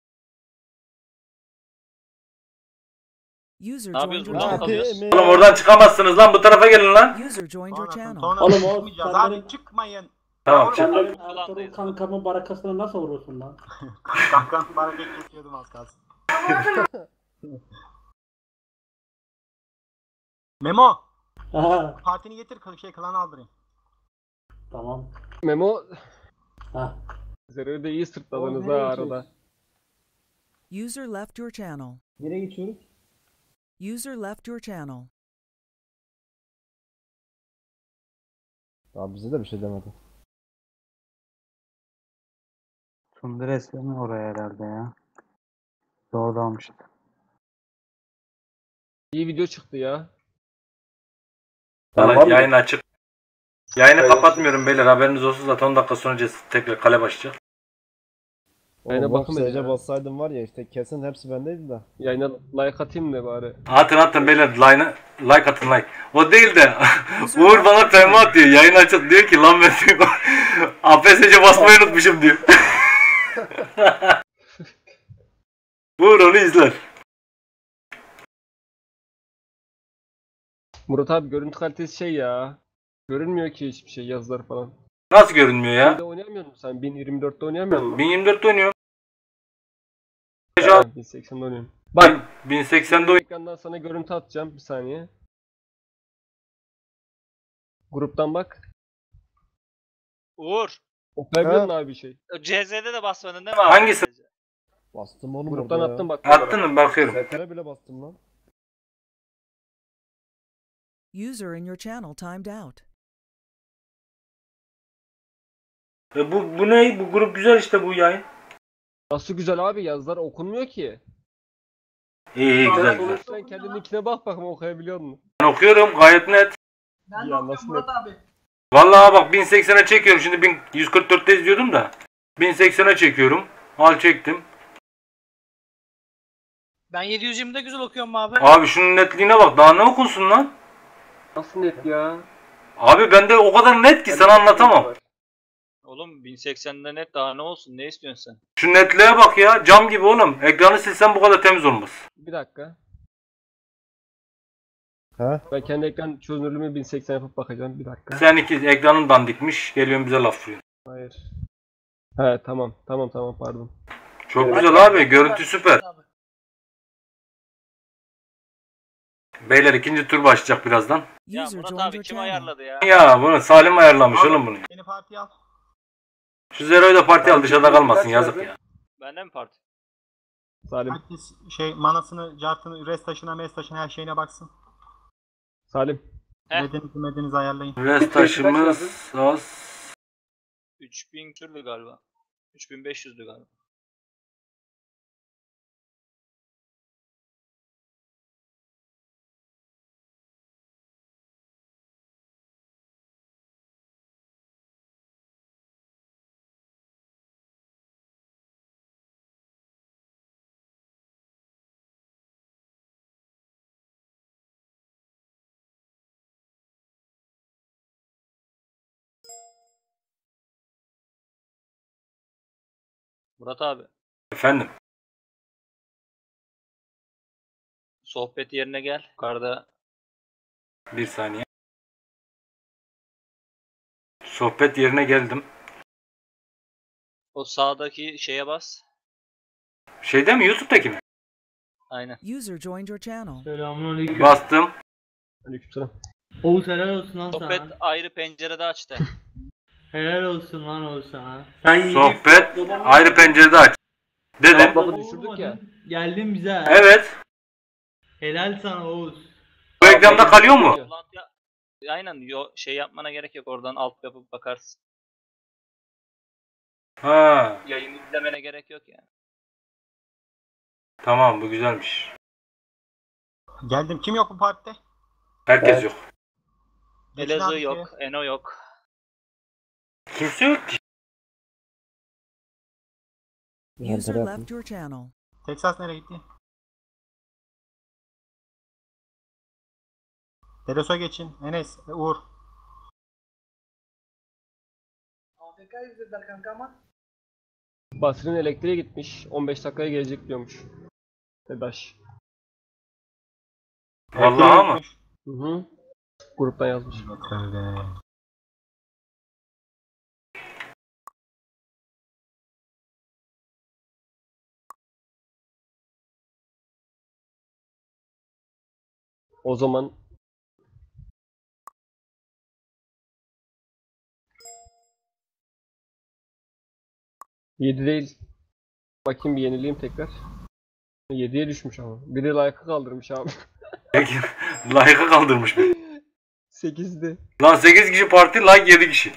User Ne joined yapıyoruz? your Buradan channel. kalıyoruz. Oğlum oradan çıkamazsınız lan bu tarafa gelin lan. User joined your channel. Oğlum o çıkmayacağız sen abi benim- çıkmayın. Tamam Sen çık. benim Ulan Ertuğrul değil. kankamın barakasına nasıl vurursun lan? Kankan bana kesiyordum az kalsın. Memo. Aha, Partini getir klan aldırayım. tamam. Memo Ha. Zerre'yi de iyi sırtladınız Oğuz, ha nereye arada. gidiyorsun? User left your channel. Nereye geçiyoruz? User left your channel. Abi bize de bir şey demedi. Sundres mi oraya herhalde ya? Doğru almıştı. İyi video çıktı ya. Valla yayın açık. Yayını kapatmıyorum beyler haberiniz olsun zaten 10 dakika sonra tekrar kale başlayacak. Oğlum Aynen, bak bakın beni SC ya. bassaydım var ya işte kesin hepsi bendeydi de. Yayına like atayım da bari. Atın beyler like atın like. O değil de Uğur bana time atıyor yayın açık diyor ki lan ben diyor APSC basmayı unutmuşum diyor. Uğur onu izler. Murat abi görüntü kalitesi şey ya. Görünmüyor ki hiçbir şey yazılar falan. Nasıl görünmüyor ya? Şeyde oynayamıyor musun sen? 1024'te oynayamıyor musun? 1024'te oynuyorum. Şu an 1080'de oynuyorum. Bak 1080'de oynuyorum. ekrandan sana görüntü atacağım bir saniye. Gruptan bak. Uğur. Okuyabiliyor abi bir şey? CZ'de de basmadın değil mi abi? Hangisi? Bastım oğlum Gruptan orada attım bak. Attın mı bakıyorum. STR'e bile bastım lan. User in your channel timed out. Bu ne? Bu grup güzel işte bu yayın. Nasıl güzel abi yazılar okunmuyor ki. İyi güzel Sen güzel. Sen kendininkine bak bakayım okuyabiliyor musun? Ben okuyorum gayet net. Ben de Ya, okuyorum nasıl Murat abi. Vallahi bak 1080'e çekiyorum. Şimdi 1144'te izliyordum da. 1080'e çekiyorum. Al çektim. Ben 720'de güzel okuyorum abi. Abi şunun netliğine bak. Daha ne okunsun lan? Nasıl net ya? Abi bende o kadar net ki sana anlatamam. Oğlum 1080'de net daha ne olsun? Ne istiyorsun sen? Şu netliğe bak ya. Cam gibi oğlum. Ekranı silsem bu kadar temiz olmaz. Bir dakika. He? Ben kendi ekran çözünürlüğümü 1080 yapıp bakacağım. Bir dakika. Sen iki ekranın dandikmiş. Geliyorsun bize laf vuruyorsun. Hayır. He tamam. Tamam pardon. Çok güzel abi. Görüntü süper. Beyler ikinci tur başlayacak birazdan. Ya User Murat joined abi your kim channel. ayarladı ya? Ya bunu Salim ayarlamış oğlum bunu. Beni partiye al. Şu Zero'yu da parti al dışarıda kalmasın yazık ya. Benden mi parti? Salim. Herkes manasını, cartını, res taşına, mes taşına her şeyine baksın. Salim. Heh. Medenizi ayarlayın. Rest taşımız az. 3000 türlü galiba. 3500'dü galiba. Murat abi, Efendim. sohbet yerine gel. Yukarıda Bir saniye. Sohbet yerine geldim. o sağdaki şeye bas. Şeyde mi? YouTube'daki mi? Aynen. User joined your channel. Selamünaleyküm. Bastım. Aleykümselam. Oğuz helal olsun lan Sohbet sana. ayrı pencerede aç de. Helal olsun lan Oğuz sana. Sen Sohbet ayrı pencerede aç. Dedim. Ablamı düşürdük ya. Geldin bize. Evet. Helal sana Oğuz. Bu ekranda kalıyor mu? Bağlantı- Aynen şey yapmana gerek yok. Oradan alt yapıp bakarsın. Ha. Yayını izlemene gerek yok yani. Tamam bu güzelmiş. Geldim. Kim yok bu partide? Herkes yok. Geçin Elazığ abi yok. Eno yok. Kimse yok ki. User left your channel. Texas nereye gitti? Delos'a geçin. Enes, Uğur. AFK izlediler kanka ama. Basri'nin elektriğe gitmiş. 15 dakikaya gelecek diyormuş. Tedaş. Vallahi mı? Hı hı. Gruptan yazmış. Tövbe. O zaman Yedi değil. Bakayım bir yenileyim tekrar. 7'ye düşmüş ama. Biri like'ı kaldırmış abi. Peki. Like'ı kaldırmış bir. 8'di. Lan 8 kişi parti like 7 kişi.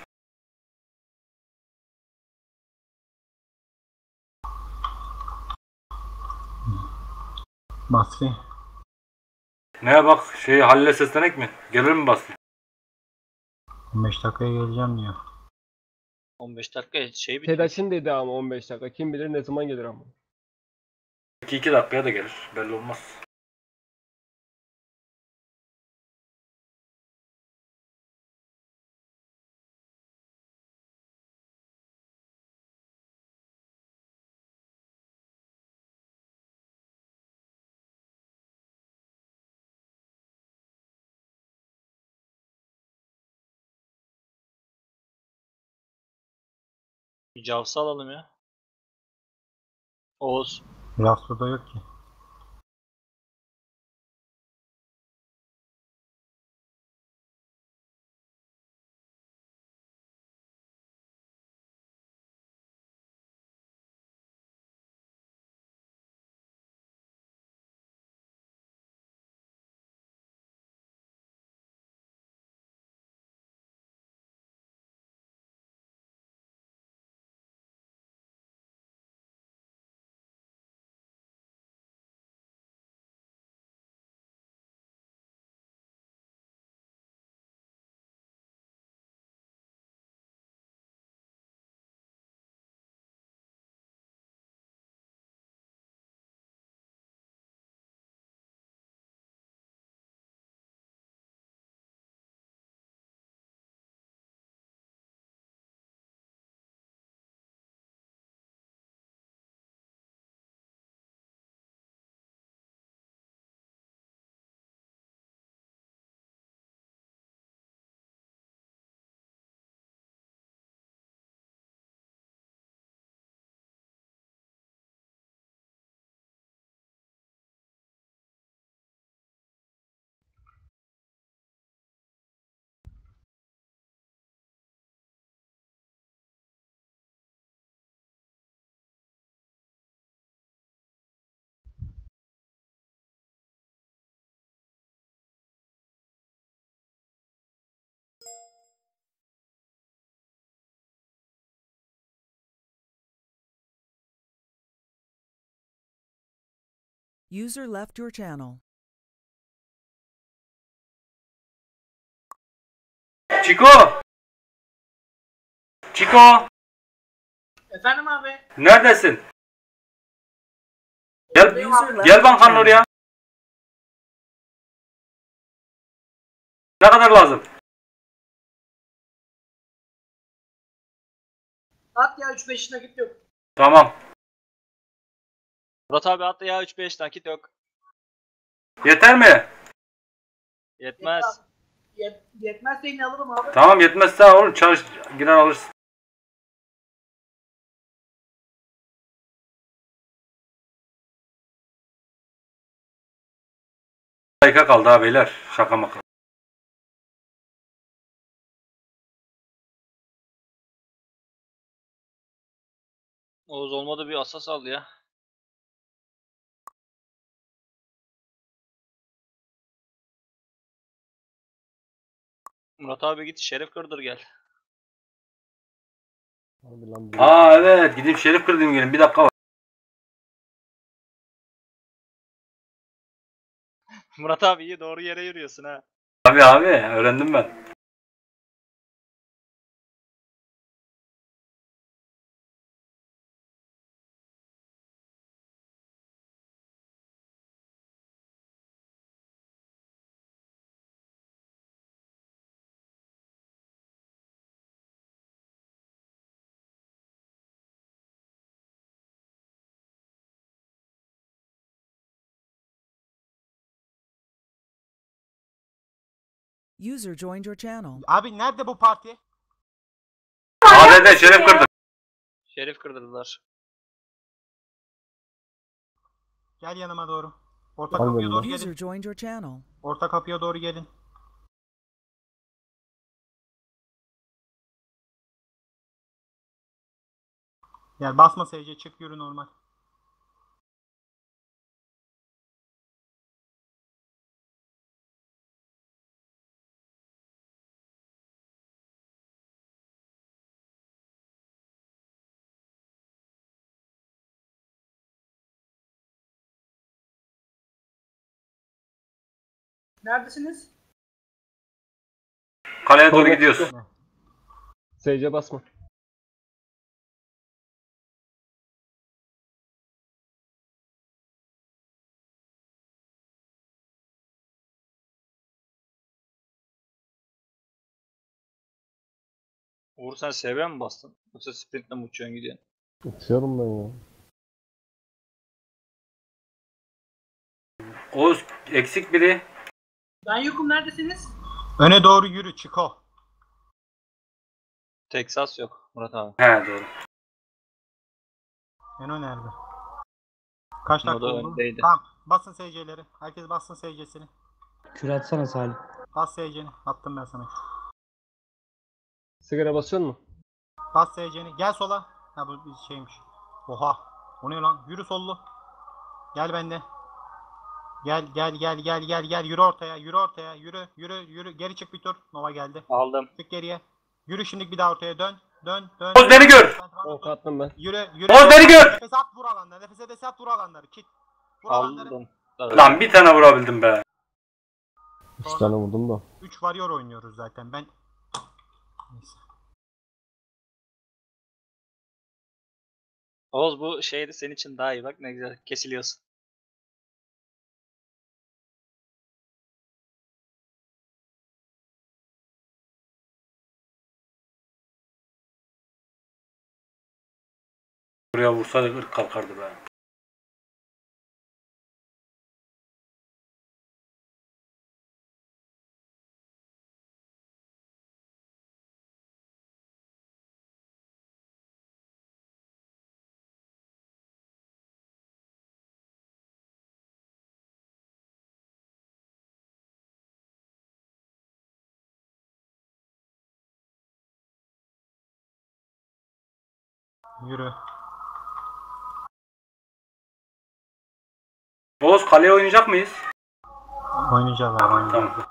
Basri. Ne bak Halil'e seslenek mi? Gelir mi Basri? 15 dakikaya geleceğim diyor. 15 dakika şey bitiyor. Tedaş'ın dedi ama 15 dakika. Kim bilir ne zaman gelir ama. 2 dakikaya da gelir. Belli olmaz. Bir Cavs'ı alalım ya. Oğuz. Yastro'da yok ki. User left your channel. Çiko! Çiko! Efendim abi. Neredesin? Gel, User left gel your bankanın channel. oraya. Ne kadar lazım? At ya 3-5 nakit yok. Tamam. Murat abi atla ya 3-5 nakit yok. Yeter mi? Yetmez. Yetmezse yine alırım abi. Tamam yetmezse olur. Çalış, girer alırsın. Dakika kaldı ha beyler. Şaka maka. Oğuz olmadı bir asas al ya. Murat abi git şeref kırdır gel. Harbi lan Aa evet. Gideyim Şerif kırdım gelin. Bir dakika var. Murat abi iyi doğru yere yürüyorsun ha. Abi abi. Öğrendim ben. User joined your channel. Abi nerede bu parti? ADD Şerif kırdım. Şerif kırdırdılar. Gel yanıma doğru. Orta Tamam, kapıya doğru User gelin. joined your channel. Orta kapıya doğru gelin. Gel basma SC çık yürü normal. Neredesiniz? Kaleye doğru Solda gidiyorsun. çıktı. SC basma. Uğur sen SV mi bastın? Yoksa sprintle mi uçuyorsun gidiyorsun? Uçuyorum ben ya. Oğuz eksik biri. Ben yokum neredesiniz? Öne doğru yürü Çiko. Texas yok Murat abi. He doğru. Eno nerede? Kaç dakika O da oldu? öndeydi. Tamam. Basın SC'leri. Herkes bassın SC'sini. Kür atsana Salih. Bas SC'ni. Attım ben sana. Sigara basıyor mu? Bas SC'ni. Gel sola. Ha bu bir şeymiş. Oha. O ne lan? Yürü sollu. Gel bende. Gel. Yürü ortaya. Yürü. Geri çık bir tur. Nova geldi. Aldım. Çık geriye. Yürü şimdi bir daha ortaya dön. Oğuz beni gör. Ok attım ben. Yürü. Oğuz beni gör. Nefes at vur alanları. Nefese de at vur alanları. Kit. Vur alanları. Aldım. Lan bir tane vurabildim be. 3 tane vurdum da. 3 warrior oynuyoruz zaten. Ben neyse. Oğuz bu şeydi senin için daha iyi bak ne güzel kesiliyorsun. Buraya vursaydı ırk kalkardı be. Yürü. Oğuz kaleye oynayacak mıyız? Oynayacağız. Tamam.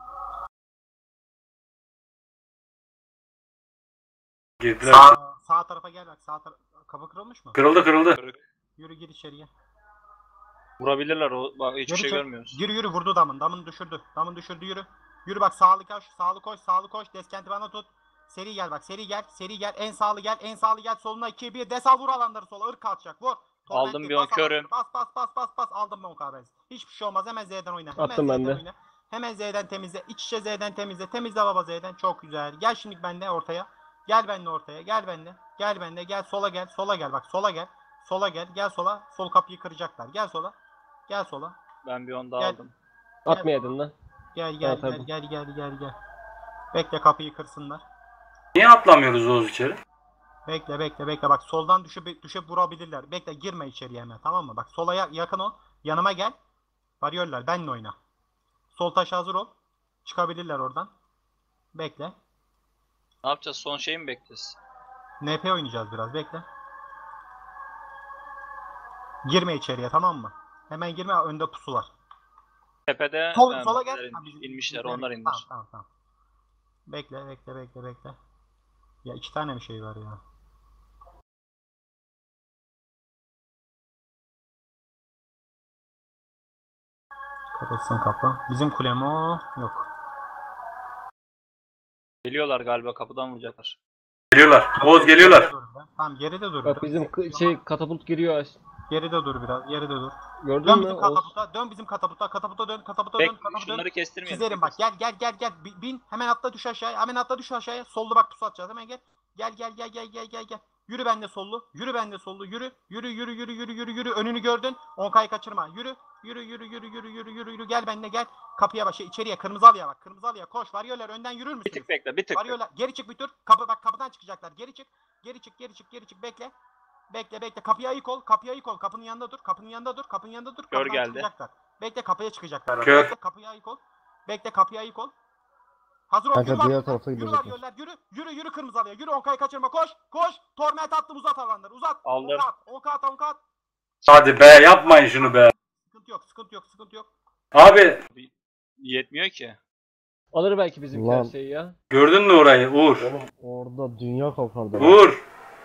Girdiler. Sağ tarafa gel bak. Kapı kırılmış mı? Kırıldı. Kırık. Yürü gir içeriye. Vurabilirler o. Bak hiçbir Geri şey çek. görmüyoruz. Yürü yürü vurdu damın. Damını düşürdü. Damını düşürdü yürü. Yürü bak sağlı koş. Sağlı koş. Sağlı koş. Deskenti bana tut. Seri gel bak. Seri gel. Seri gel. En sağlı gel. En sağlı gel. Soluna 2-1. Desal vur alanları sola. Irk kalkacak. Vur. Torment Aldım değil, bir bas on körüm. alanları. Bas. Aldım ben o kadar. Hiçbir şey olmaz. Hemen Z'den oyna. Hemen Attım ben Z'den de. oyna. Hemen Z'den temizle. İç içe Z'den temizle. Temizle baba Z'den. Çok güzel. Gel şimdi benimle ortaya. Gel benimle ortaya. Gel benimle. Gel benimle. Gel sola gel. Sola gel. Bak sola gel. Sola gel. Gel sola. Sol kapıyı kıracaklar. Gel sola. Gel sola. Ben bir 10 daha Gel. aldım. Atmayaydın lan. Gel. tabii. Gel. Bekle kapıyı kırsınlar. Niye atlamıyoruz Oğuz içeri? Bekle. Bak soldan düşüp vurabilirler. Bekle girme içeriye hemen tamam mı? Bak sola yakın ol. Yanıma gel. Varıyorlar. Benle oyna. Sol taşa hazır ol. Çıkabilirler oradan. Bekle. Ne yapacağız? Son şeyi mi bekleyeceğiz? NP oynayacağız biraz. Bekle. Girme içeriye tamam mı? Hemen girme. Önde pusu var. Tepede Sola gel. bizler Ha, inmişler. bizler Onlar inmiş. inmiş. Tamam. Bekle. Ya 2 tane bir şey var ya. Kapatsın kapı. Bizim kule mi o? Yok. Geliyorlar galiba, kapıdan vuracaklar. Geliyorlar. Oğuz geliyorlar. Tamam geride dur. Bak bizim katapult giriyor. Geride dur biraz. Geride dur. Gördün Dön mü? bizim katapulta. Dön bizim katapulta. Katapulta dön. Katapulta dön. Bek, şunları kestirmeyelim. Çizerim bak. Gel. Bin. Hemen atla düş aşağıya. Hemen atla düş aşağıya. Sollu bak pusu atacağız. Hemen gel. Gel. Yürü bende sollu. Yürü. Önünü gördün. 10K'yı kaçırma. Yürü. Gel benimle gel. Kapıya bak. İçeriye. Kırmızı halıya bak. Kırmızı halıya. Koş. Varıyorlar. Önden yürür Bir müsün? tık bekle, bir tık. Varıyorlar. Geri çık bir tur. Kapı bak kapıdan çıkacaklar. Geri çık. Bekle. Kapıya ayık ol. Kapının yanında dur. Kör Kapıdan geldi. çıkacaklar. Bekle kapıya çıkacaklar. Kör. Bekle kapıya ayık ol. Hazır ol. Kanka, Yürü var diğer yollar. tarafa Yürü gidecekler. var yollar. Yürü kırmızı halıya. Yürü 10K'yı kaçırma. Koş. Torment attım uzat alanları. Uzat. Aldım. 10K at. Hadi be yapmayın şunu be. Sıkıntı yok. Abi Yetmiyor ki. Alır belki bizimkiler Lan. şeyi ya. gördün mü orayı Uğur? Oğlum orada dünya kokardı. Uğur.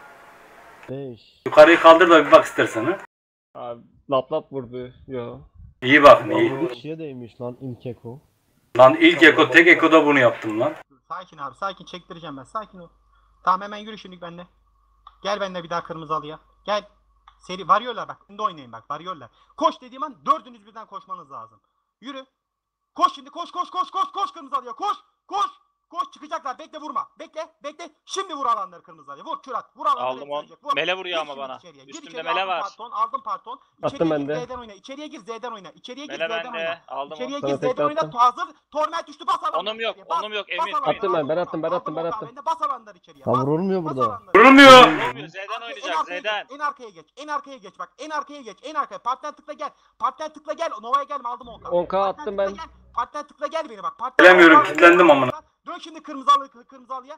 5. Yukarıyı kaldır da bir bak istersen ha. Abi lap vurdu. Yo. İyi bakın iyi. Bir kişiye değmiş lan ilk eko. Lan ilk eko tek ekoda bunu yaptım lan. Sakin abi. Sakin çektireceğim ben. Sakin ol. Tamam hemen yürü şimdi benimle. Gel benimle bir daha kırmızı halıya. Gel. Seri varıyorlar bak. Şimdi oynayın bak. Varıyorlar. Koş dediğim an dördünüz birden koşmanız lazım. Yürü. Koş şimdi. Koş kırmızı halıya. Koş. Çıkacaklar. Bekle vurma. Bekle. Şimdi vur alanları kırmızı halıya. Vur kürat. Vur alanları. Aldım on. hepsi vur. Mele vuruyor Gir ama şimdi bana. içeriye. Gir Üstümde içeriye, mele aldım var. Aldım parton. Attım ben de. Z'den oyna. İçeriye gir Z'den oyna. Mele bende. Aldım İçeriye onu. gir Sana tek Z'den oyna. attım. Hazır. Torment düştü. Bas alanları. Onum yok, içeriye. Bas, onum yok, bas Emir. alanları. Attım ben, ben Aldım attım. onu. Bas alanları içeriye. Lan Bas. vurulmuyor Bas burada. alanları. Vurulmuyor. Olmuyor. Z'den oynayacak. Z'den. En arkaya geç bak. En arkaya. Partner tıkla gel. Nova'ya gelme aldım 10K. 10K attım ben. Partner tıkla gel beni bak. Gelemiyorum, kilitlendim amına. Dön şimdi kırmızı halıya.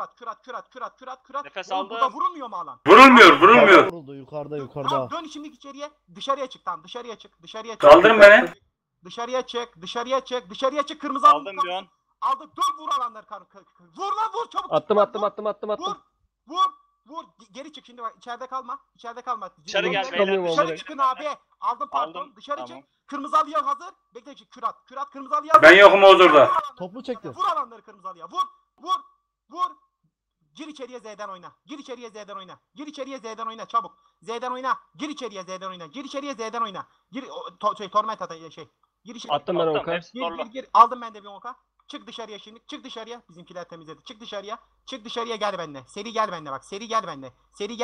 Kürat. Nefes Oğlum, aldım. burada vurulmuyor mu alan? Vurulmuyor. Vuruldu yukarıda. Tamam dön şimdi içeriye. Dışarıya çık. Kaldırın beni. Dışarıya çık. Kırmızı halı. Aldım bir 10. Aldım. Dön vur alanları. Vur çabuk. Attım. Vur. Geri çık şimdi bak. İçeride kalma. Dışarı gel Çıkamıyorum beyler. ama Dışarı direkt. çıkın abi. Aldım pardon. Aldım, Dışarı tamam. çık. Kırmızı halıya hazır. Bekle kürat. Kırmızı halıya hazır. Ben yokum Oğuz orada. Vur alanları Toplu kırmızı çekti. halıya. Vur alanları kırmızı halıya. Vur. Gir içeriye Z'den oyna. Gir içeriye Z'den oyna çabuk. Z'den oyna. Gir içeriye Z'den oyna. Torment ata Gir içeriye. Attım ben Attım, 10K. hepsi torlu. Gir. Aldım ben de bir 10K. Çık dışarıya şimdi. Bizimkiler temizledi. Çık dışarıya gel benimle. Seri gel benimle bak. Seri gel benimle.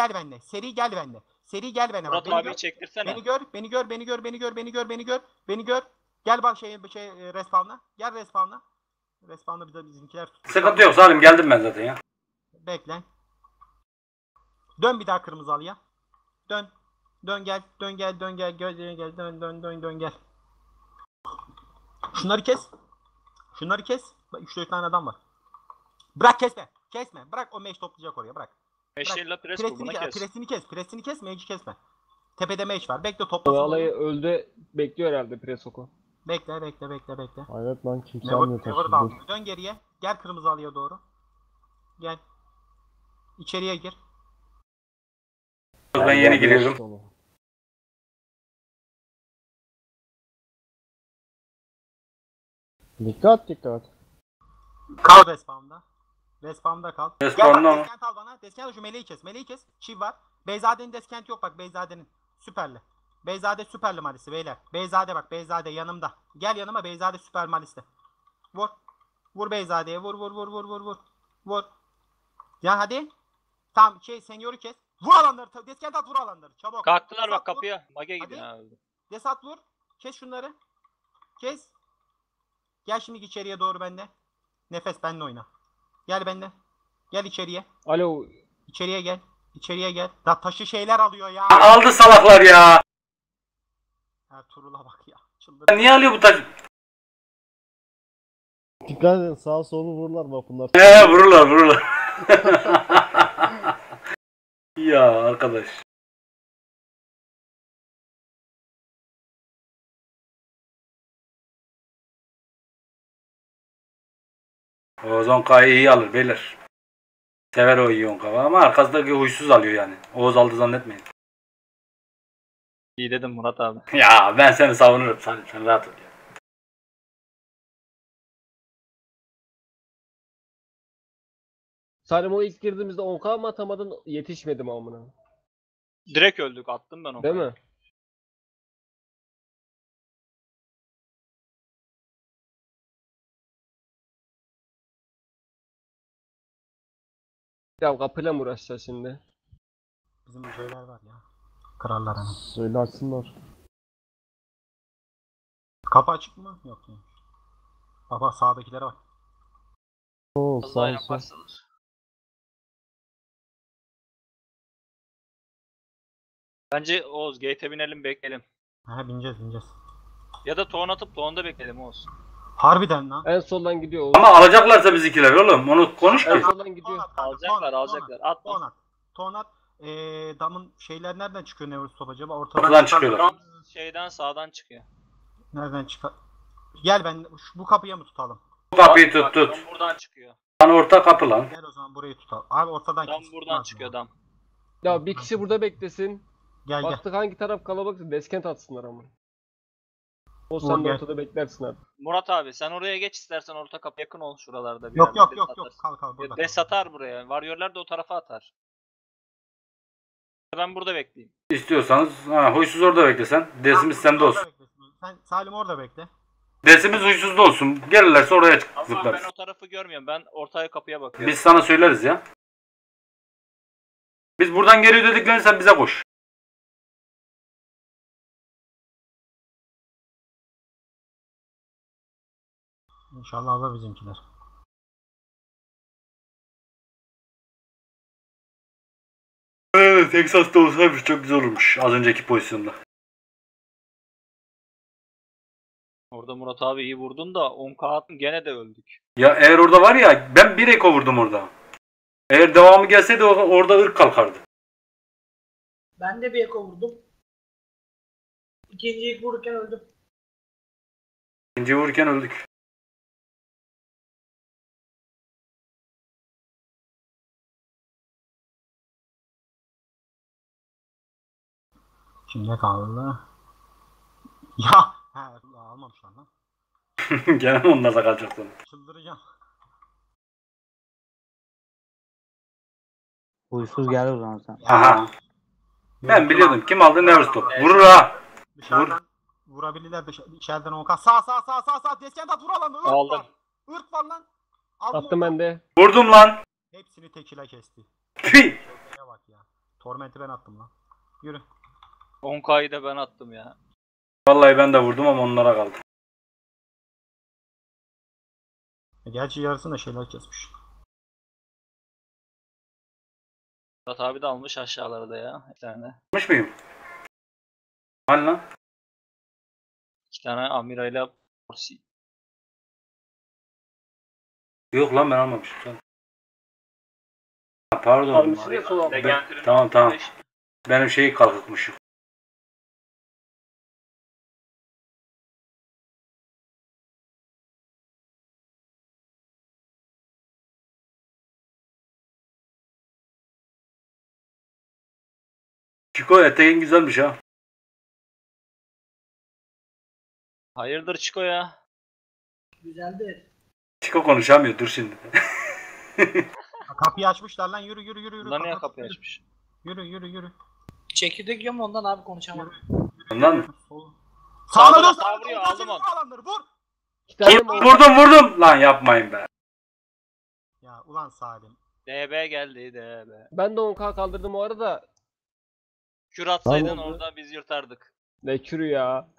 Murat Beni abiyi gör. çektirsene. Beni gör. Gel bak respawn'a. Gel respawn'a. Respawn'da bizimkiler tutuyor. Sıkıntı yok Salim geldim ben zaten ya. Bekle. Dön bir daha kırmızı halıya. Dön gel. Dön gel. Şunları kes. Bak 3-4 tane adam var. Bırak kesme. Bırak o meş toplayacak oraya bırak. Meşeyle pres bu, buna kes. Presini kes, mage'i kesme. Tepede mage var. Bekle toplasın. Alayı öldü. Bekliyor herhalde Presoko. Bekle. Evet lan kimse almıyor Never taşı. down. Dur. Dön geriye. Gel kırmızı halıya doğru. Gel. İçeriye gir. Ben yeni giriyorum. Dikkat dikkat. Kal respawn'da. Respawn'da kal. Respawn'da Gel bak mı? deskent al bana. Deskent al şu meleği kes. Meleği kes. Çiv var. Beyzade'nin deskenti yok bak Beyzade'nin. Süperli. Beyzade süperli malisi beyler. Beyzade bak Beyzade yanımda. Gel yanıma Beyzade süper malisi. Vur. Vur Beyzade'ye vur vur vur vur vur vur. Vur. Ya hadi. Tamam senyoru kes. Vur alanları. Deskent at vur alanları. Çabuk. Kalktılar Desat bak vur. kapıya. Mage Hadi. gidiyor abi. Desat vur. Kes şunları. Kes. Gel şimdi içeriye doğru bende. Nefes benle oyna. Gel bende. Gel içeriye. Alo. İçeriye gel. İçeriye gel. Da taşı şeyler alıyor ya. Aldı salaklar ya. Ertuğrul'a bak ya. Çıldırdı. Niye alıyor bu taş? Dikkat edin sağa solu vururlar bak bunlar. Vururlar vururlar. Ya arkadaş. Oğuz 10K'yı iyi alır beyler. Sever o iyi 10K ama arkasındaki huysuz alıyor yani. Oğuz aldı zannetmeyin. İyi dedim Murat abi. Ya ben seni savunurum. Sen rahat ol ya. Salim o ilk girdiğimizde 10K mı atamadın yetişmedim amına. Direkt öldük. Attım ben onu. Değil mi? Ya kapıyla mı uğraşacağız şimdi? Bizim şeyler var ya. Krallar hani. Söyle açsınlar. Kapı açık mı? Yok. Baba sağdakilere bak. Oo Fazla sağ ol. yaparsanız. Bence Oğuz gate'e binelim bekleyelim. He bineceğiz. Ya da tohum atıp tohumda bekleyelim Oğuz. Harbiden lan. En soldan gidiyor. Ama alacaklarsa bizimkiler oğlum. Onu konuş En ki. soldan gidiyor. Alacaklar. Atma. Tonat. Damın şeyler nereden çıkıyor Nevruz Top acaba? Ortadan Ortadan çıkan- çıkıyorlar. Tam şeyden sağdan çıkıyor. Nereden çıkar? Gel bu kapıya mı tutalım? Bu kapıyı Bak, tut. Tam buradan çıkıyor. Lan orta kapı lan. Gel o zaman burayı tutalım. Abi ortadan Tam kimse buradan tutmaz çıkıyor ya. dam. Ya bir kişi burada beklesin. Gel. Baktık hangi taraf kalabalık deskent atsınlar ama. O Uğur sen de gel. ortada beklersin abi. Murat abi sen oraya geç istersen orta kapı yakın ol şuralarda bir Yok yerde. Des yok. atarsın. Kal burada. Des atar buraya. Warrior'lar da o tarafa atar. Ben burada bekleyeyim. İstiyorsanız huysuz orada beklesen. Desimiz sende Orada olsun. beklesin. Sen Salim orada bekle. Desimiz huysuzda olsun. Gelirlerse oraya Ama zıplarız. ben o tarafı görmüyorum. Ben ortaya kapıya bakıyorum. Biz sana söyleriz ya. Biz buradan geliyor dediklerini sen bize koş. İnşallah alır bizimkiler. Evet, Texas'ta olsaymış çok güzel olmuş az önceki pozisyonda. Orada Murat abi iyi vurdun da 10k attın gene de öldük. Ya eğer orada var ya ben bir eko vurdum orada. Eğer devamı gelseydi orada ırk kalkardı. Ben de bir eko vurdum. İkinciyi ilk vururken öldüm. İkinci vururken öldük. Kimde kaldı? Ya. Almamışlar lan. Gene onlar da kalacak sonra. Çıldıracağım. Huysuz geldi o zaman sen. Aha. Ben biliyordum. Kim aldı Nevruz Top. Vurur ha. Dışarıdan vurabilirler içeriden 10k. Sağ. Deskent at vur alanda. Irk Aldım. var. Irk var lan. Aldım Attım onu. ben de. Vurdum lan. Hepsini tekile kesti. Tüy. Ya bak ya. Torment'i ben attım lan. Yürü. 10k'yı da ben attım ya. Vallahi ben de vurdum ama onlara kaldı. Gerçi yarısını da şeyler kesmiş. Murat abi de almış aşağılarda ya. Bir tane. Yapmış mıyım? Hani lan? 2 tane Amira ile Porsi. Yok lan ben almamışım. Sen. Ha, pardon. Almışsın ya sol altta. Legendary'nin Tamam. 65. Benim şeyi kalkıkmış. Çiko eteğin güzelmiş ha. Hayırdır Çiko ya? Güzeldir. Çiko konuşamıyor dur şimdi. Kapıyı açmışlar lan, yürü yürü yürü yürü. Bunlar niye Kapat, kapıyı yürü. açmış? Yürü yürü yürü. Çekirdek yiyorum ondan abi konuşamadım. Ondan mı? Sağına Sağda dön, da sağına sağ vuruyor, dön, aldım onu. alanları vur. İki tane mi oldu? Vurdum lan yapmayın be. Ya ulan Salim. DB geldi DB. Ben de 10k kaldırdım o arada. Kür atsaydın Tamam. orada biz yırtardık. Ne kürü ya.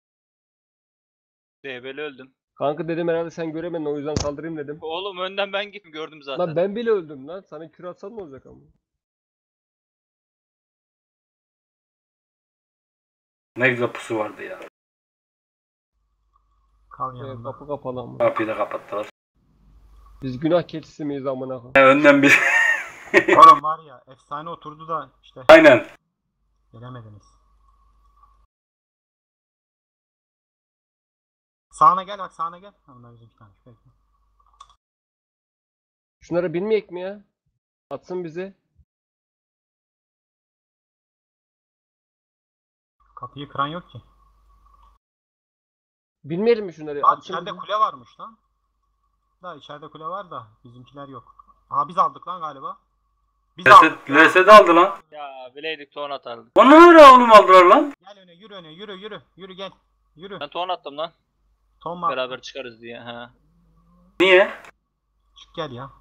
DB'li öldüm. Kanka dedim herhalde sen göremedin o yüzden kaldırayım dedim. Oğlum önden ben gittim gördüm zaten. Lan ben bile öldüm lan. Sana kür atsan ne olacak ama? Ne güzel pusu vardı ya. Kal yanımda. Kapı kapalı ama. Kapıyı da kapattılar. Biz günah keçisi miyiz amına koyayım? Önden bir... Oğlum var ya, efsane oturdu da işte. Aynen. Gelemediniz. Sağına gel bak, sağına gel. Ha, bunlar bizimki tanış. Bekle. Şunları bilmeyek mi ya? Atsın bizi. Kapıyı kıran yok ki. Bilmeyelim mi şunları? Aa, Atsın içeride bizi. kule varmış lan. Da içeride kule var da bizimkiler yok. Aha biz aldık lan galiba. Biz aldık. LS'de aldı lan. Ya bileydik ton atardık. Bana ne ara oğlum aldılar lan? Gel öne, yürü öne, yürü yürü. Yürü gel. Yürü. Ben ton attım lan. Tom var. Beraber çıkarız diye. Ha. Niye? Çık gel ya.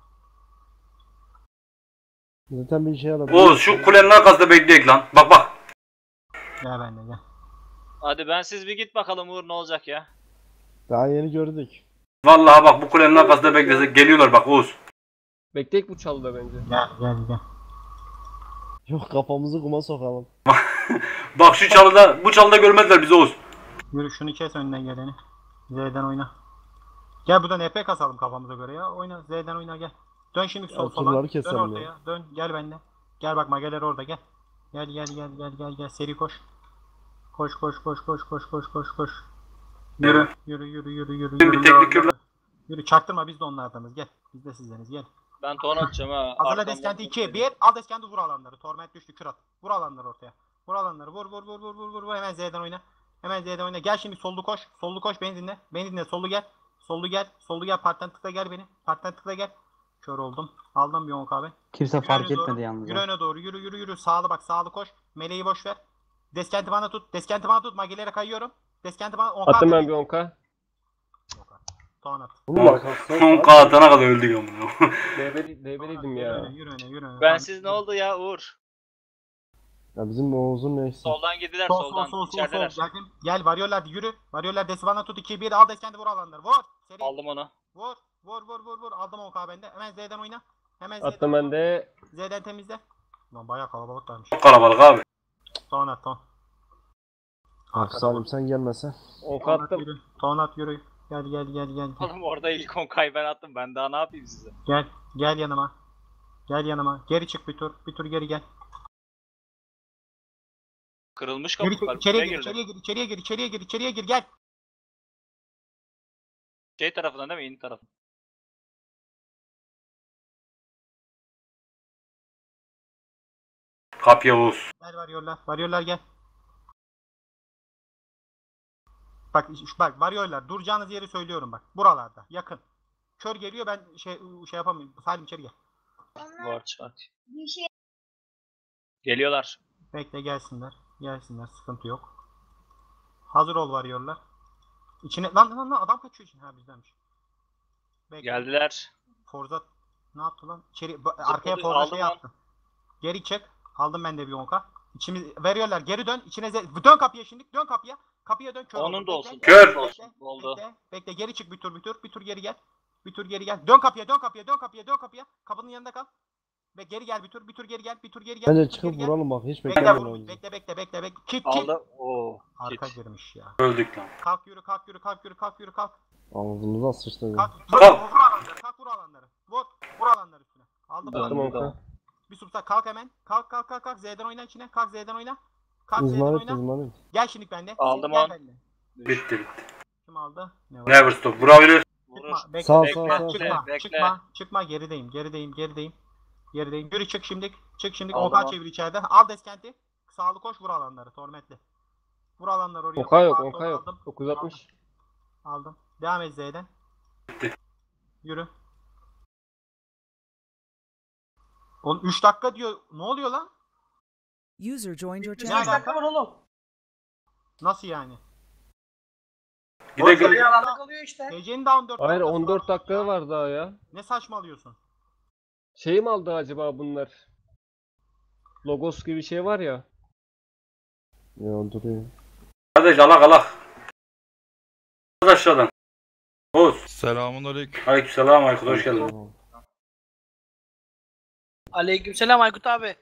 Zaten bir işe yaramıyor. Oğuz şu kulenin arkasında bekleyek lan. Bak bak. Gel benimle gel. Hadi ben siz bir git bakalım Uğur ne olacak ya. Daha yeni gördük. Vallahi bak bu kulenin arkasında beklesek geliyorlar bak Oğuz. Bekleyek bu çalıda bence. Gel gel gel. Yok kafamızı kuma sokalım. Bak şu çalıda, bu çalıda görmezler bizi Oğuz. Yürü şunu kes önden geleni. Z'den oyna. Gel buradan EP kasalım kafamıza göre ya. Oyna Z'den oyna gel. Dön şimdi sola. turları Dön keselim ortaya. ya. Dön gel benimle. Gel bak mageler orada gel. Gel gel gel gel gel gel seri koş. Koş koş koş koş koş koş koş koş. Yürü yürü yürü yürü yürü. Bir yürü, teknik yürü. yürü. Yürü çaktırma biz de onlardanız gel. Biz de sizdeniz gel. Ben ton atacağım ha. Hazırla Arkamdan deskenti 2 bekleyin. 1 al deskenti vur alanları. Torment düştü kür at. Vur alanları ortaya. Vur alanları vur vur vur vur vur vur vur hemen Z'den oyna. Hemen Z'den oyna. Gel şimdi sollu koş. Sollu koş beni dinle. Beni dinle sollu gel. Sollu gel. Sollu gel. Partiden tıkla gel beni. Partiden tıkla gel. Kör oldum. Aldım bir 10 abi. Kimse Yürü fark öne doğru, etmedi yalnız. Yürü ha. öne doğru. Yürü yürü yürü. Sağlı bak. Sağlı koş. Meleği boş ver. Deskenti bana tut. Deskenti bana tut. Magelere kayıyorum. Deskenti bana 10 Attım ben bir 10k. Ton at. Bunun arkasında 10k atana kadar öldük amına. DB'liydim Yürü ya. öne yürü öne yürü öne. Ben Tamam. siz ne oldu ya Uğur? Ya bizim Oğuz'un neyse. Soldan girdiler Sol soldan. sol sol sol İçerideler. sol. Geldim. Gel varıyorlar yürü. Varıyorlar desi bana tut 2 1 al deskenti vur alanları. Vur. Seri. Aldım onu. Vur. Vur vur vur vur. Aldım 10k bende. Hemen Z'den oyna. Hemen Z'den Attım ben de. Z'den temizle. Lan bayağı kalabalık varmış. Çok kalabalık abi. Ton at ton. Ah Salim sen gelmesen. 10k Ton at attım. yürü. Ton at yürü. Gel gel gel gel. Gel Oğlum orada ilk 10K'yı ben attım. Ben daha ne yapayım size? gel, gel yanıma. Gel yanıma. Geri çık bir tur. Bir tur geri gel. Kırılmış Geri, kapı var. içeriye Buraya gir, girdi. içeriye gir, içeriye gir, içeriye gir, içeriye gir, gel. Şey tarafından değil mi? İn tarafı. Kapya Oğuz. Gel varıyorlar, varıyorlar gel. Bak, bak varıyorlar. Duracağınız yeri söylüyorum bak. Buralarda, yakın. Kör geliyor ben şey yapamıyorum. Salim içeri gel. Var çıkart. Geliyorlar. Bekle gelsinler. Gelsinler, sıkıntı yok. Hazır ol varıyorlar. İçine lan adam kaçıyor içine. Ha bizdenmiş. Bekle. Geldiler. Forza ne yaptı lan? İçeri arkaya Zıpladı, Forza aldım şey lan. yaptı. Geri çık. Aldım ben de bir 10k. İçimiz veriyorlar. Geri dön. İçine dön kapıya şimdi. Dön kapıya. Kapıya dön. Kör Onun oldu. da olsun. Kör. Onun da olsun. Oldu. Bekle. Geri çık bir tur bir tur. Bir tur geri gel. Bir tur geri gel. Dön kapıya. Dön kapıya. Dön kapıya. Dön kapıya. Kapının yanında kal. Ve geri gel bir tur. Bir tur geri gel. Bir tur geri gel. Bence bir tur çıkıp geri gel. vuralım bak hiç Bekle beklemiyorum vur. oyuncu. Bekle. Kit. Aldı. Oo. Arka Kit. girmiş ya. Öldük lan. Kalk yürü. Kalk. Ağzımıza sıçtı. Kalk. Kalk. Vur alanları. Kalk vur alanları. Vur alanları üstüne. Aldım. Attım alanları. 10k. Bir subsa kalk hemen. Kalk. Z'den oyna içine. Kalk Z'den oyna. Kalk Z'den İzmarit oyna. izmarit. Gel şimdi bende. Aldım Gel on. benimle. Bitti. Kim aldı? Ne var? Never stop. Vurabilir. Vurur. Çıkma. Bekle. Sağ, bekle. sağ, sağ, Çıkma. bekle. Çıkma. Gerideyim. Yürü çık şimdi. Aldım OK on. çevir içeride. Al deskenti. Sağlı koş vur alanları. Tormentli. Vur alanları oraya. 10k yok Sağ 10k sol yok. aldım. 960. Aldım. Devam et Z'den. Yürü. Oğlum 3 dakika diyor. Ne oluyor lan? User joined your Bizim Ne 3 channel. dakika var oğlum. Nasıl yani? Gide Bir gide. alanda kalıyor işte. Gecenin daha 14 Hayır dakikası 14 var. dakika var daha ya. Ne saçmalıyorsun? Şey mi aldı acaba bunlar? Logos gibi şey var ya. Yo duruyor. Kardeş alak alak. Aşağıdan. Oğuz. Selamünaleyküm. Aleykümselam Aykut hoş geldin. Tamam. Aleykümselam Aykut abi.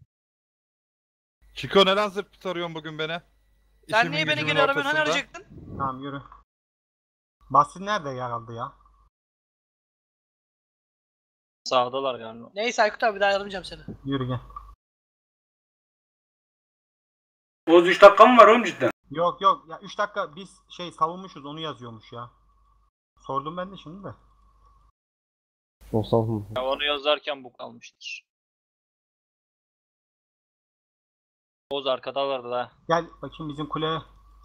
Çiko neden zıp sarıyorsun bugün beni? Sen İşimin niye beni gücümün geri aramıyorsun? Hani ortasında. arayacaktın? Tamam yürü. Basit nerede yer aldı ya? Sağdalar galiba. Neyse Aykut abi daha aramayacağım seni. Yürü gel. Oğuz 3 dakika mı var oğlum cidden? Yok yok ya 3 dakika biz şey savunmuşuz onu yazıyormuş ya. Sordum ben de şimdi de. Olsal mı? Ya onu yazarken bu kalmıştır. Oğuz arkadalardı da. Gel bakayım bizim kuleye.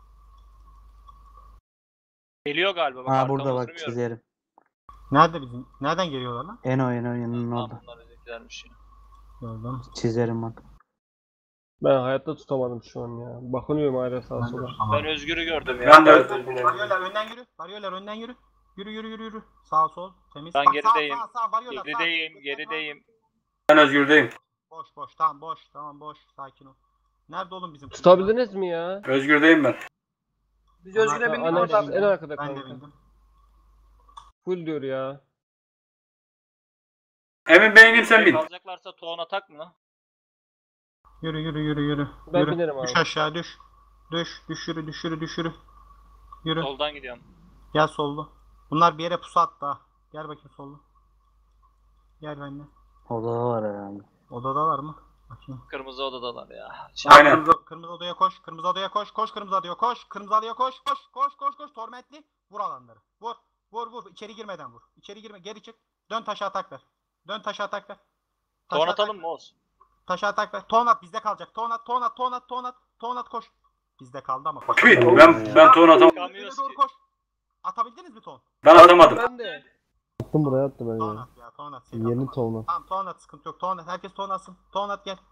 Geliyor galiba. Bak, Ha burada arkamı bak sürmüyorum. çizerim. Nerede bizim? Nereden geliyorlar lan? Yanının Tamam, orada. bunlar bizimkilermiş ya. Gördüm. Çizerim bak. Ben hayatta tutamadım şu an ya. Bakınıyorum hala sağa sola. Ben Özgür'ü gördüm ya. Ben de Varıyorlar önden yürü. Varıyorlar önden yürü. Yürü yürü yürü yürü. Sağ sol temiz. Ben Bak, gerideyim. Sağ varıyorlar. sağ. Gerideyim. ben Özgür'deyim. Boş boş tamam boş. Tamam boş. Sakin ol. Nerede oğlum bizim? Tutabildiniz mi ya? Özgür'deyim ben. Biz Özgür'e Ana- bindik ana- orada. En arkada Ben de kanka. bildim. Full diyor ya. Emin beğeneyim sen bin. Kalacaklarsa Toğan atak mı? Yürü yürü yürü yürü. Ben Yürü. binerim Düş abi. aşağı düş. Düş yürü düş yürü düş yürü. Yürü. Soldan gidiyorum. Gel sollu. Bunlar bir yere pusu attı ha. Gel bakayım sollu. Gel benimle. Orada var herhalde. Odadalar mı? Bakayım. Kırmızı odadalar ya. Aynen. Kırmızı odaya koş. Kırmızı odaya koş. Koş kırmızı odaya koş. Kırmızı odaya koş. Koş. Tormentli. Vur alanları. Vur. İçeri girmeden vur. İçeri girme. Geri çık. Dön taşa atak ver. Dön taşa atak ver. Toğan atalım mı Oğuz? Taşa atak ver. Tonat bizde kalacak. Tonat koş. Bizde kaldı ama koş. Tüy, ben ton atamam. Öne doğru koş. Atabildiniz mi ton? Ben atamadım. Ben de. Attım buraya attım ben ya. Tonat ya Tonat. Seni Yeni atamadım. tonla. Tamam Tonat sıkıntı yok. Tonat herkes Tonat'sın. Tonat gel.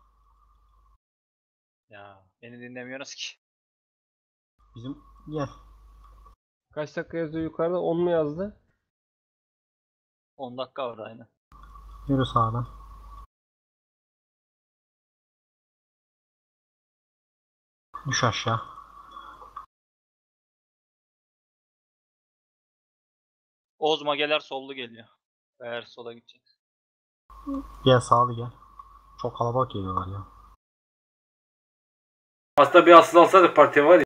Ya beni dinlemiyorsunuz ki. Bizim gel. Kaç dakika yazıyor yukarıda? 10 mu yazdı? 10 dakika var aynen. Yürü sağdan. Düş aşağı. Oğuz mageler sollu geliyor. Eğer sola gidecek. Gel sağlı gel. Çok kalabalık geliyorlar ya. Aslında bir asıl alsaydık partiye var ya.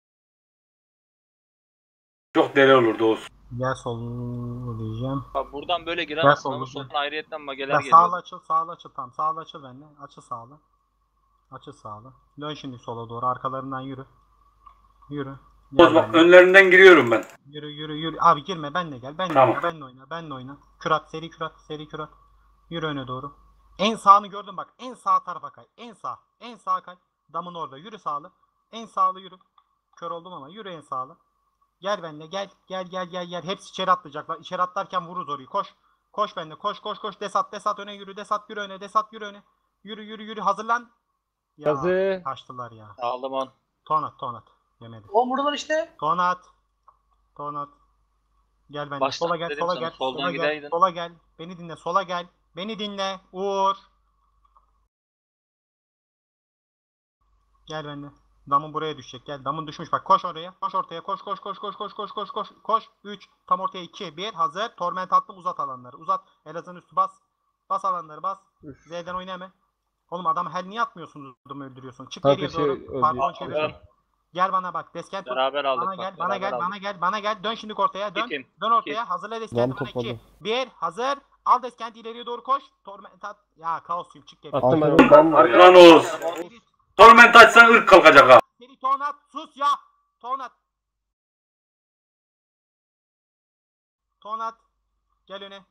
Çok deli olurdu Oğuz. Gel sollu diyeceğim. Bak buradan böyle giremezsin sollu, ama gel. soldan ayrıyetten mageler Ya geliyor. sağlı açıl tamam. Sağlı açıl benimle. Açıl sağlı. Açıl sağlı. Dön şimdi sola doğru. Arkalarından yürü. Yürü. Gel Oğuz bak benimle. önlerinden giriyorum ben. Yürü. Abi girme benle gel. Benle Tamam. oyna. Benle oyna. Kürat. Seri kürat. Yürü öne doğru. En sağını gördüm bak. En sağ tarafa kay. En sağ kay. Damın orada. Yürü sağlı. En sağlı yürü. Kör oldum ama yürü en sağlı. Gel benimle gel. Hepsi içeri atlayacaklar. İçeri atlarken vururuz orayı. Koş. Koş benimle. Koş. Desat öne yürü. Desat yürü öne. Yürü. Hazırlan. Ya, Yazı. kaçtılar ya. Aldım on. Tonat. Yemedi. Oğlum buradalar işte. Tonat. Gel benimle. Baştan Sola gel. dedim Sola sana, gel. soldan Sola gel. gideydin. Sola gel. Beni dinle. Sola gel. Beni dinle. Uğur. Gel benimle. Damın buraya düşecek. Gel. Damın düşmüş. Bak koş oraya. Koş ortaya. Koş. 3. Tam ortaya 2. 1. Hazır. Torment attım. Uzat alanları. Uzat. Elazığ'ın üstü bas. Bas alanları bas. Z'den oyna hemen. Oğlum adamı her niye atmıyorsunuz? Adamı öldürüyorsun. Çık Kanka geriye şey doğru. öldü. Pardon çevir. Aldım. Gel bana bak. Deskent tut. Beraber aldık. Bana bak, gel. beraber aldık. Bana gel. Dön şimdi ortaya. Dön. Dikin. Dön ortaya. Hazırla deskenti Lan bana 2. topladı. 1. Hazır. Al deskenti ileriye doğru koş. Torment at. Ya kaosluyum. Çık geri. Attım ben Arkadan onu. Hadi lan Oğuz. Torment açsan ırk kalkacak ha. Seri Tonat. Sus ya. Tonat. Gel öne.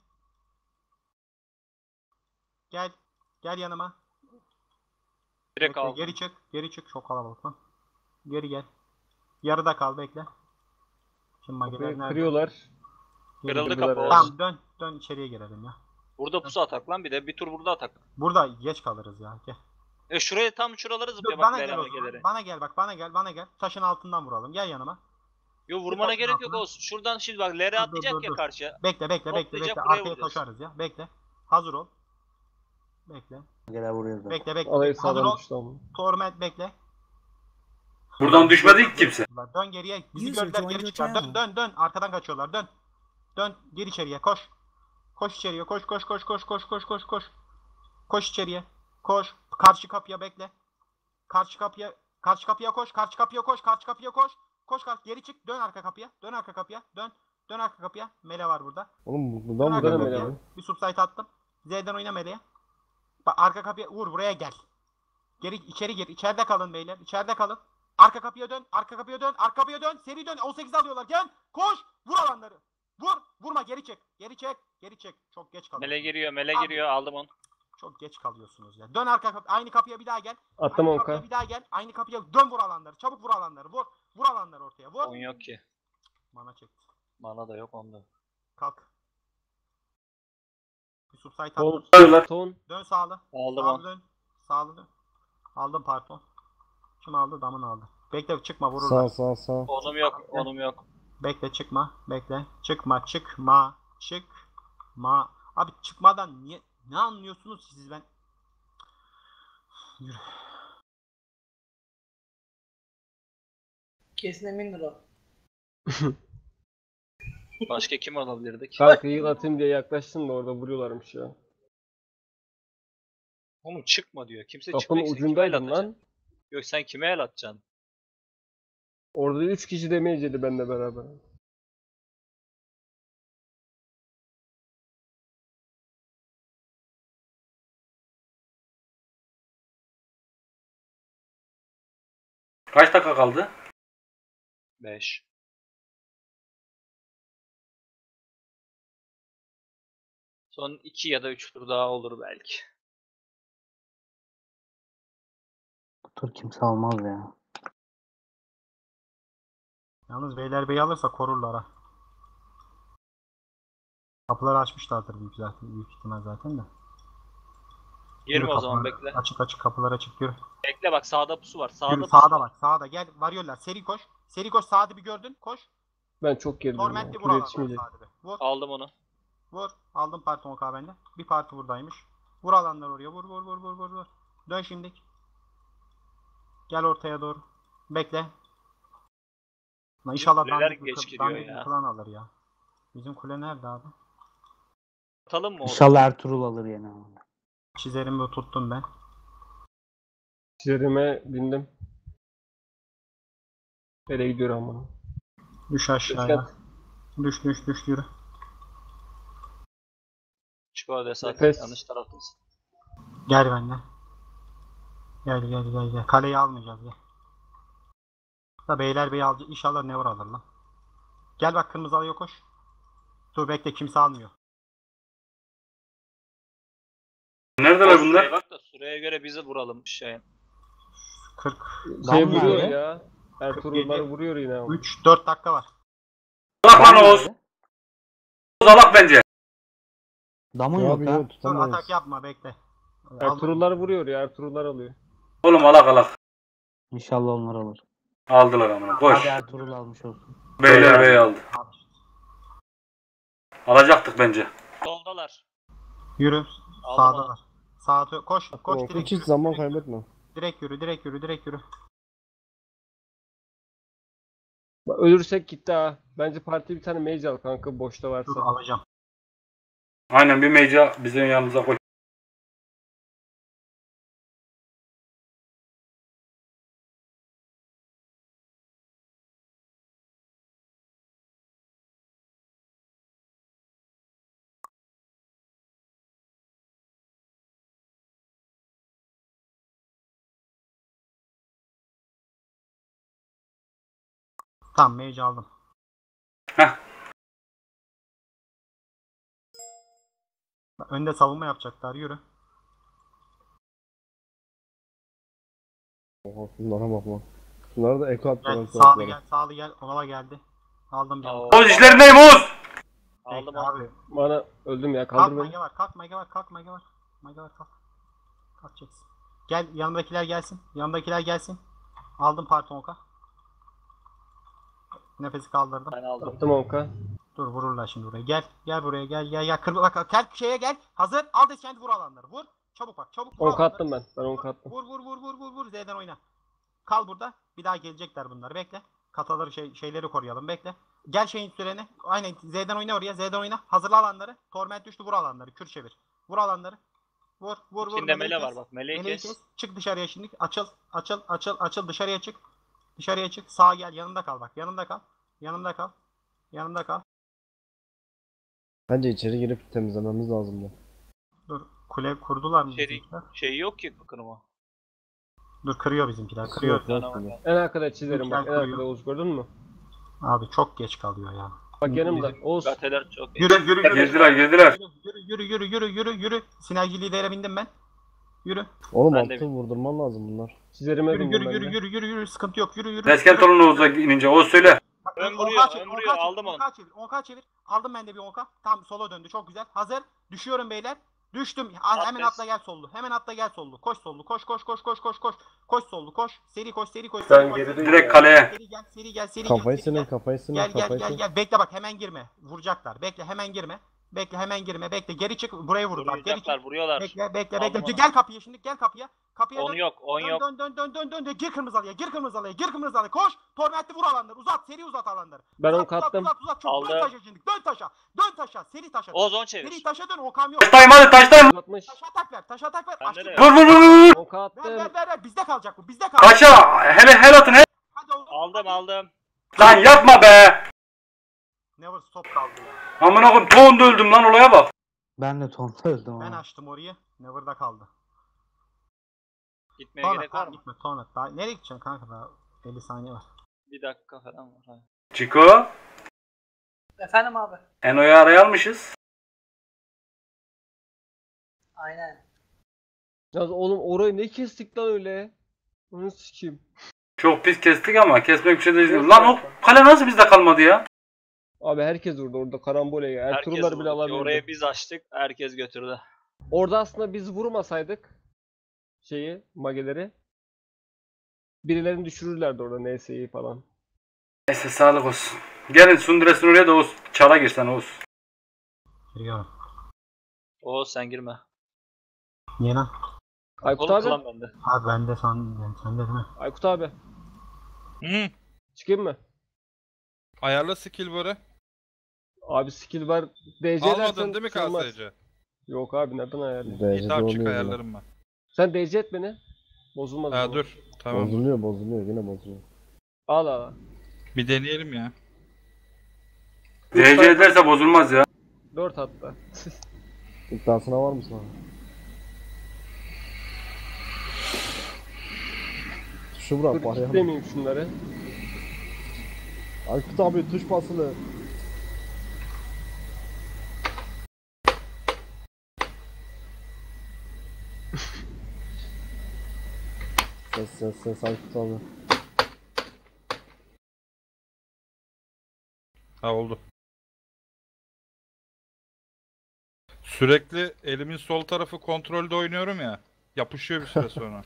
Gel. Gel yanıma. Direkt Bekle, aldım. Geri çık. Çok kalabalık lan. Geri gel. Yarıda kal bekle. Şimdi mageler Kapıyı nerede? kırıyorlar. Kırıldı Girdiler kapı ya. olsun. Tamam dön içeriye girelim ya. Burada pusu atak lan, bir de bir tur burada atak. Burada geç kalırız ya. Gel. Şuraya tam şuraları Dur, zıplıyor bana bak gel o beraber zaman. gelerek. Bana gel bak bana gel. Taşın altından vuralım. Gel yanıma. Yo vurmana taşın gerek yok altına. olsun. Şuradan şimdi bak Lere Dur, atlayacak dur, ya dur. karşıya. Bekle. Toplayacak, buraya Arkaya vuracağız. koşarız ya. Bekle. Hazır ol. Bekle. Gel vuruyoruz. Bekle. Alayı Hazır sağdan ol. düştü ama. Torment bekle. Buradan düşmedi ki kimse. Dön geriye. Bizi User gördüler joined geri your çıkar. channel. Dön. Arkadan kaçıyorlar. Dön. Gir içeriye. Koş. Koş içeriye. Koş. Koş içeriye. Koş. Karşı kapıya bekle. Karşı kapıya koş. Karşı kapıya koş. Koş geri çık. Dön arka kapıya. Dön arka kapıya. Mele var burada. Oğlum Dön buradan arka mı mı Mele kapıya. abi? Bir subsite attım. Z'den oyna Mele'ye. Bak arka kapıya Uğur buraya gel. İçeri gir. İçeride kalın beyler. İçeride kalın. Arka kapıya dön. Arka kapıya dön. Seri dön. 18 alıyorlar. Gel. Koş. Vur alanları. Vurma. Geri çek. Çok geç kalın. Mele Abi. giriyor aldım onu. Çok geç kalıyorsunuz ya. Dön arka kapı. Aynı kapıya bir daha gel. Attım Aynı 10k. kapıya bir daha gel. Aynı kapıya dön vur alanları. Çabuk vur alanları. Vur alanları ortaya. Vur. On yok ki. Mana çekti. Mana da yok onda. Kalk. Bir subsite Ton. attım. Ton. Dön sağlı. Aldım Sağlı onu. dön. Sağlı dön. Aldım pardon. Kim aldı? Damın aldı. Bekle çıkma vururlar. Sağ. Onum yok. Bekle çıkma. Bekle. Çıkma. Abi çıkmadan ne anlıyorsunuz siz ben? Yürü. Kesin emindir o. Başka kim olabilirdi ki? Kanka yıl atayım diye yaklaştım da orada vuruyorlarmış ya. Oğlum çıkma diyor. Kimse Kapının çıkmıyor. Sen kime el ucundaydım atacaksın? lan. Yok sen kime el atacaksın? Orada 3 kişi damage yedi benimle beraber. Kaç dakika kaldı? 5. Son 2 ya da 3 tur daha olur belki. Bu tur kimse almaz ya. Yalnız Beylerbeyi alırsa korurlar ha. Kapıları açmışlardır büyük ihtimal zaten de. Girme Yürü o zaman kapıları. bekle. Açık kapıları açık yürü. Bekle bak sağda pusu var. Yürü pusu sağda var. bak sağda gel varıyorlar seri koş. Seri koş sağda bir gördün koş. Ben çok gerideyim ya. Torment'li vur Şuraya alanları yetişmeyecek. sağda bir. Vur. Aldım onu. Vur. Aldım parti 10k bende. Bir parti buradaymış. Vur alanlar oraya. Vur. Dön şimdi. Gel ortaya doğru. Bekle. Lan inşallah Kuleler geç giriyor ya. klan alır ya. Bizim kule nerede abi? Atalım mı orada? İnşallah Ertuğrul alır yine. Çizerimi tuttum ben. Üzerime bindim. Nereye gidiyor ama? Düş aşağıya. Düş yürü. Çıkıyor desat. Nefes. Yanlış taraftasın. Gel benimle. Gel. Kaleyi almayacağız gel. Da Beylerbeyi alacak. İnşallah ne alır lan. Gel bak kırmızı alıyor koş. Dur bekle kimse almıyor. Neredeler Şuraya bunlar? bak da süreye göre bizi vuralım şey. 40. Şey Damla vuruyor abi. ya. Ertuğrul'ları vuruyor yine ama. 3-4 dakika var. Alak lan Oğuz. Oğuz alak bence. Damın Ya yok abi ha. yok Dur tutamayız. atak yapma bekle. Ertuğrul'lar vuruyor ya. Ertuğrul'lar alıyor. Oğlum alak. İnşallah onlar alır. Aldılar amına. Koş. Hadi Ertuğrul almış olsun. Beylerbeyi aldı. Alacaktık bence. Soldalar. Yürü. Aldım Sağdalar. Sağa koş direkt Hiç yürü. zaman kaybetme. Direkt yürü. Bak, ölürsek gitti ha. Bence parti bir tane mage al kanka boşta Dur varsa. alacağım. Aynen bir meca bizim yanımıza koy. Tamam mage aldım. Heh. Önde savunma yapacaklar yürü. Oha şunlara bak lan. Şunlara da eko Gel attılar. sağlı gel. Onala geldi. Aldım bir. Oo. Oğuz işlerindeyim Oğuz. Aldım Bekle abi. abi. Bana öldüm ya. Kalk Kaldır beni. mage var. Kalk mage var. Kalk mage var. Mage var kalk. Kalkacaksın. Gel yanımdakiler gelsin. Yanımdakiler gelsin. Aldım parti oka. Nefesi kaldırdım. Ben aldım. Attım onka. Dur vururlar şimdi buraya. Gel. Gel buraya gel. Gel. Kır, bak gel şeye gel. Hazır. Al deskendi vur alanları. Vur. Çabuk bak. Çabuk vur Onka alanları. attım ben. Ben onka attım. Vur. Z'den oyna. Kal burada. Bir daha gelecekler bunlar. Bekle. Kataları şeyleri koruyalım. Bekle. Gel şeyin süreni. Aynen Z'den oyna oraya. Z'den oyna. Hazırla alanları. Torment düştü. Vur alanları. Kür çevir. Vur alanları. Vur. İçinde Meleği mele kes. var bak. Meleği Meleği kes. kes. Çık dışarıya şimdi. Açıl. Dışarıya çık. Dışarıya çık. Sağa gel. Yanımda kal bak. Yanımda kal. Bence içeri girip temizlememiz lazım da. Dur. Kule kurdular mı İçeri bizimkiler? şey yok ki kırma. Dur kırıyor bizimkiler. Kırıyor. Yok, yok bile. En arkada çizerim bak. En Güzel arkada Oğuz gördün mü? Abi çok geç kalıyor ya. Bak yanımda. Oğuz. Gateler çok. Yürü. Girdiler. Yürü. Sinerji lidere bindim ben. Yürü. Oğlum Ben de altı vurdurman lazım bunlar. Çizerime bindim ben de. Yürü. Sıkıntı yok. Yürü. Deskent olun Oğuz'a inince. Oğuz söyle. Ön vuruyor. Aldım onu. Onka çevir. Aldım ben de bir onka. Tam sola döndü. Çok güzel. Hazır. Düşüyorum beyler. Düştüm. Hemen atla gel sollu. Koş sollu. Koş. Koş sollu. Koş. Seri koş. Ben gerideyim Direkt ya. kaleye. Seri gel. Kafayı senin, kafayı senin, kafayı senin. Gel. Bekle bak hemen girme. Vuracaklar. Bekle hemen girme. Bekle. Geri çık. Buraya vur. Bak geri çık. Vuruyorlar. Bekle. Aldım onu. Gel kapıya şimdi. Kapıya On dön. yok. Dön. Gir kırmızı halıya. Koş. Tormentli vur alanları. Seri uzat alanları. Ben Uzat, onka attım. Uzat. Çok. Dön Aldım. taşa şimdi. Dön taşa. Seri taşa. Oğuz 10 çevir. Seri taşa dön. Okam yok. Taştayım hadi taştayım. 160. Taşa atak ver. Bende de Açtık. yok. Vur. Onka attım. Ver. Bizde kalacak bu. Taşa. Hele atın. Hadi oğlum. Aldım. Lan yapma be. Never stop kaldı ya. Amına koyayım toğunda öldüm lan olaya bak. Ben de tonta öldüm Ben ama. açtım orayı. Never'da kaldı. Gitmeye Tonat gerek var mı? gitme Tonat. Daha nereye gideceksin kanka daha 50 saniye var. Bir dakika falan var. Ha. Chico. Efendim abi. Eno'yu araya almışız. Aynen. Ya oğlum orayı ne kestik lan öyle? Onu sikeyim. Çok pis kestik ama kesmek bir şey değil. Lan o kale nasıl bizde kalmadı ya? Abi herkes vurdu orada karambole ya. Ertuğrullar bile vurdu. Orayı alabilirdi. biz açtık. Herkes götürdü. Orada aslında biz vurmasaydık mageleri birilerini düşürürlerdi orada NS'yi falan. Neyse sağlık olsun. Gelin Sundures'in oraya da Oğuz. Çara girsen Oğuz. Giriyorum. Oğuz sen girme. Niye lan? Aykut Oğlum abi. klan bende. Abi ben de sen de değil mi? Aykut abi. Çıkayım mı? Ayarla skill bar'ı. Abi skill var. DC Almadın dersen değil mi sığmaz. KSC? Yok abi nereden ayarlayayım? İyi DC'de tamam çık oluyor yine. ayarlarım ben. Sen DC et beni. Bozulmaz. o Ha zaman. dur. Tamam. Bozuluyor yine bozuluyor. Al. Bir deneyelim ya. DC ederse bozulmaz ya. 4 hatta. İddiasına var mısın abi? Tuşu bırak Dur bari. kitlemeyeyim şunları. Aykut abi tuş basılı. Ses Aykut abi. Ha oldu. Sürekli elimin sol tarafı kontrolde oynuyorum ya. Yapışıyor bir süre sonra.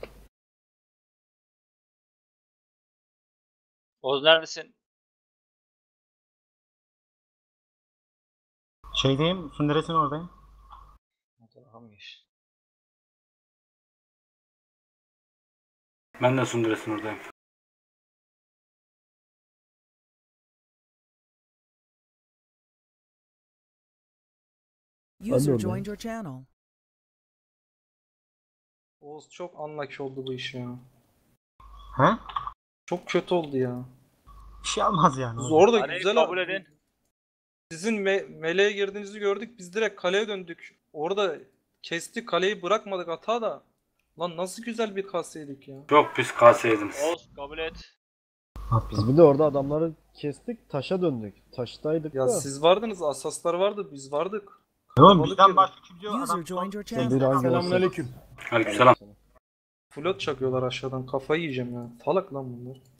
Oğuz neredesin? Şeydeyim. Sunderes'in oradayım. O tarafa mı geç? Ben de Sundures'in oradayım. User oradayım. joined your channel. Oğuz çok unlucky oldu bu iş ya. He? Çok kötü oldu ya. Bir şey almaz yani. Zor da Kaleyi güzel kabul abi. edin. Sizin meleğe girdiğinizi gördük. Biz direkt kaleye döndük. Orada kestik kaleyi bırakmadık hata da. Lan nasıl güzel bir kaseydik ya. Çok pis kaseydiniz. Oğuz kabul et. Biz bir de orada adamları kestik, taşa döndük. Taştaydık Ya da. siz vardınız, asaslar vardı, biz vardık. Oğlum Kalabalık bizden yedi. başka kimse yok. User Adam joined your Bir channel. hangi Selamünaleyküm. Aleykümselam. Flot çakıyorlar aşağıdan. Kafayı yiyeceğim ya. Salak lan bunlar.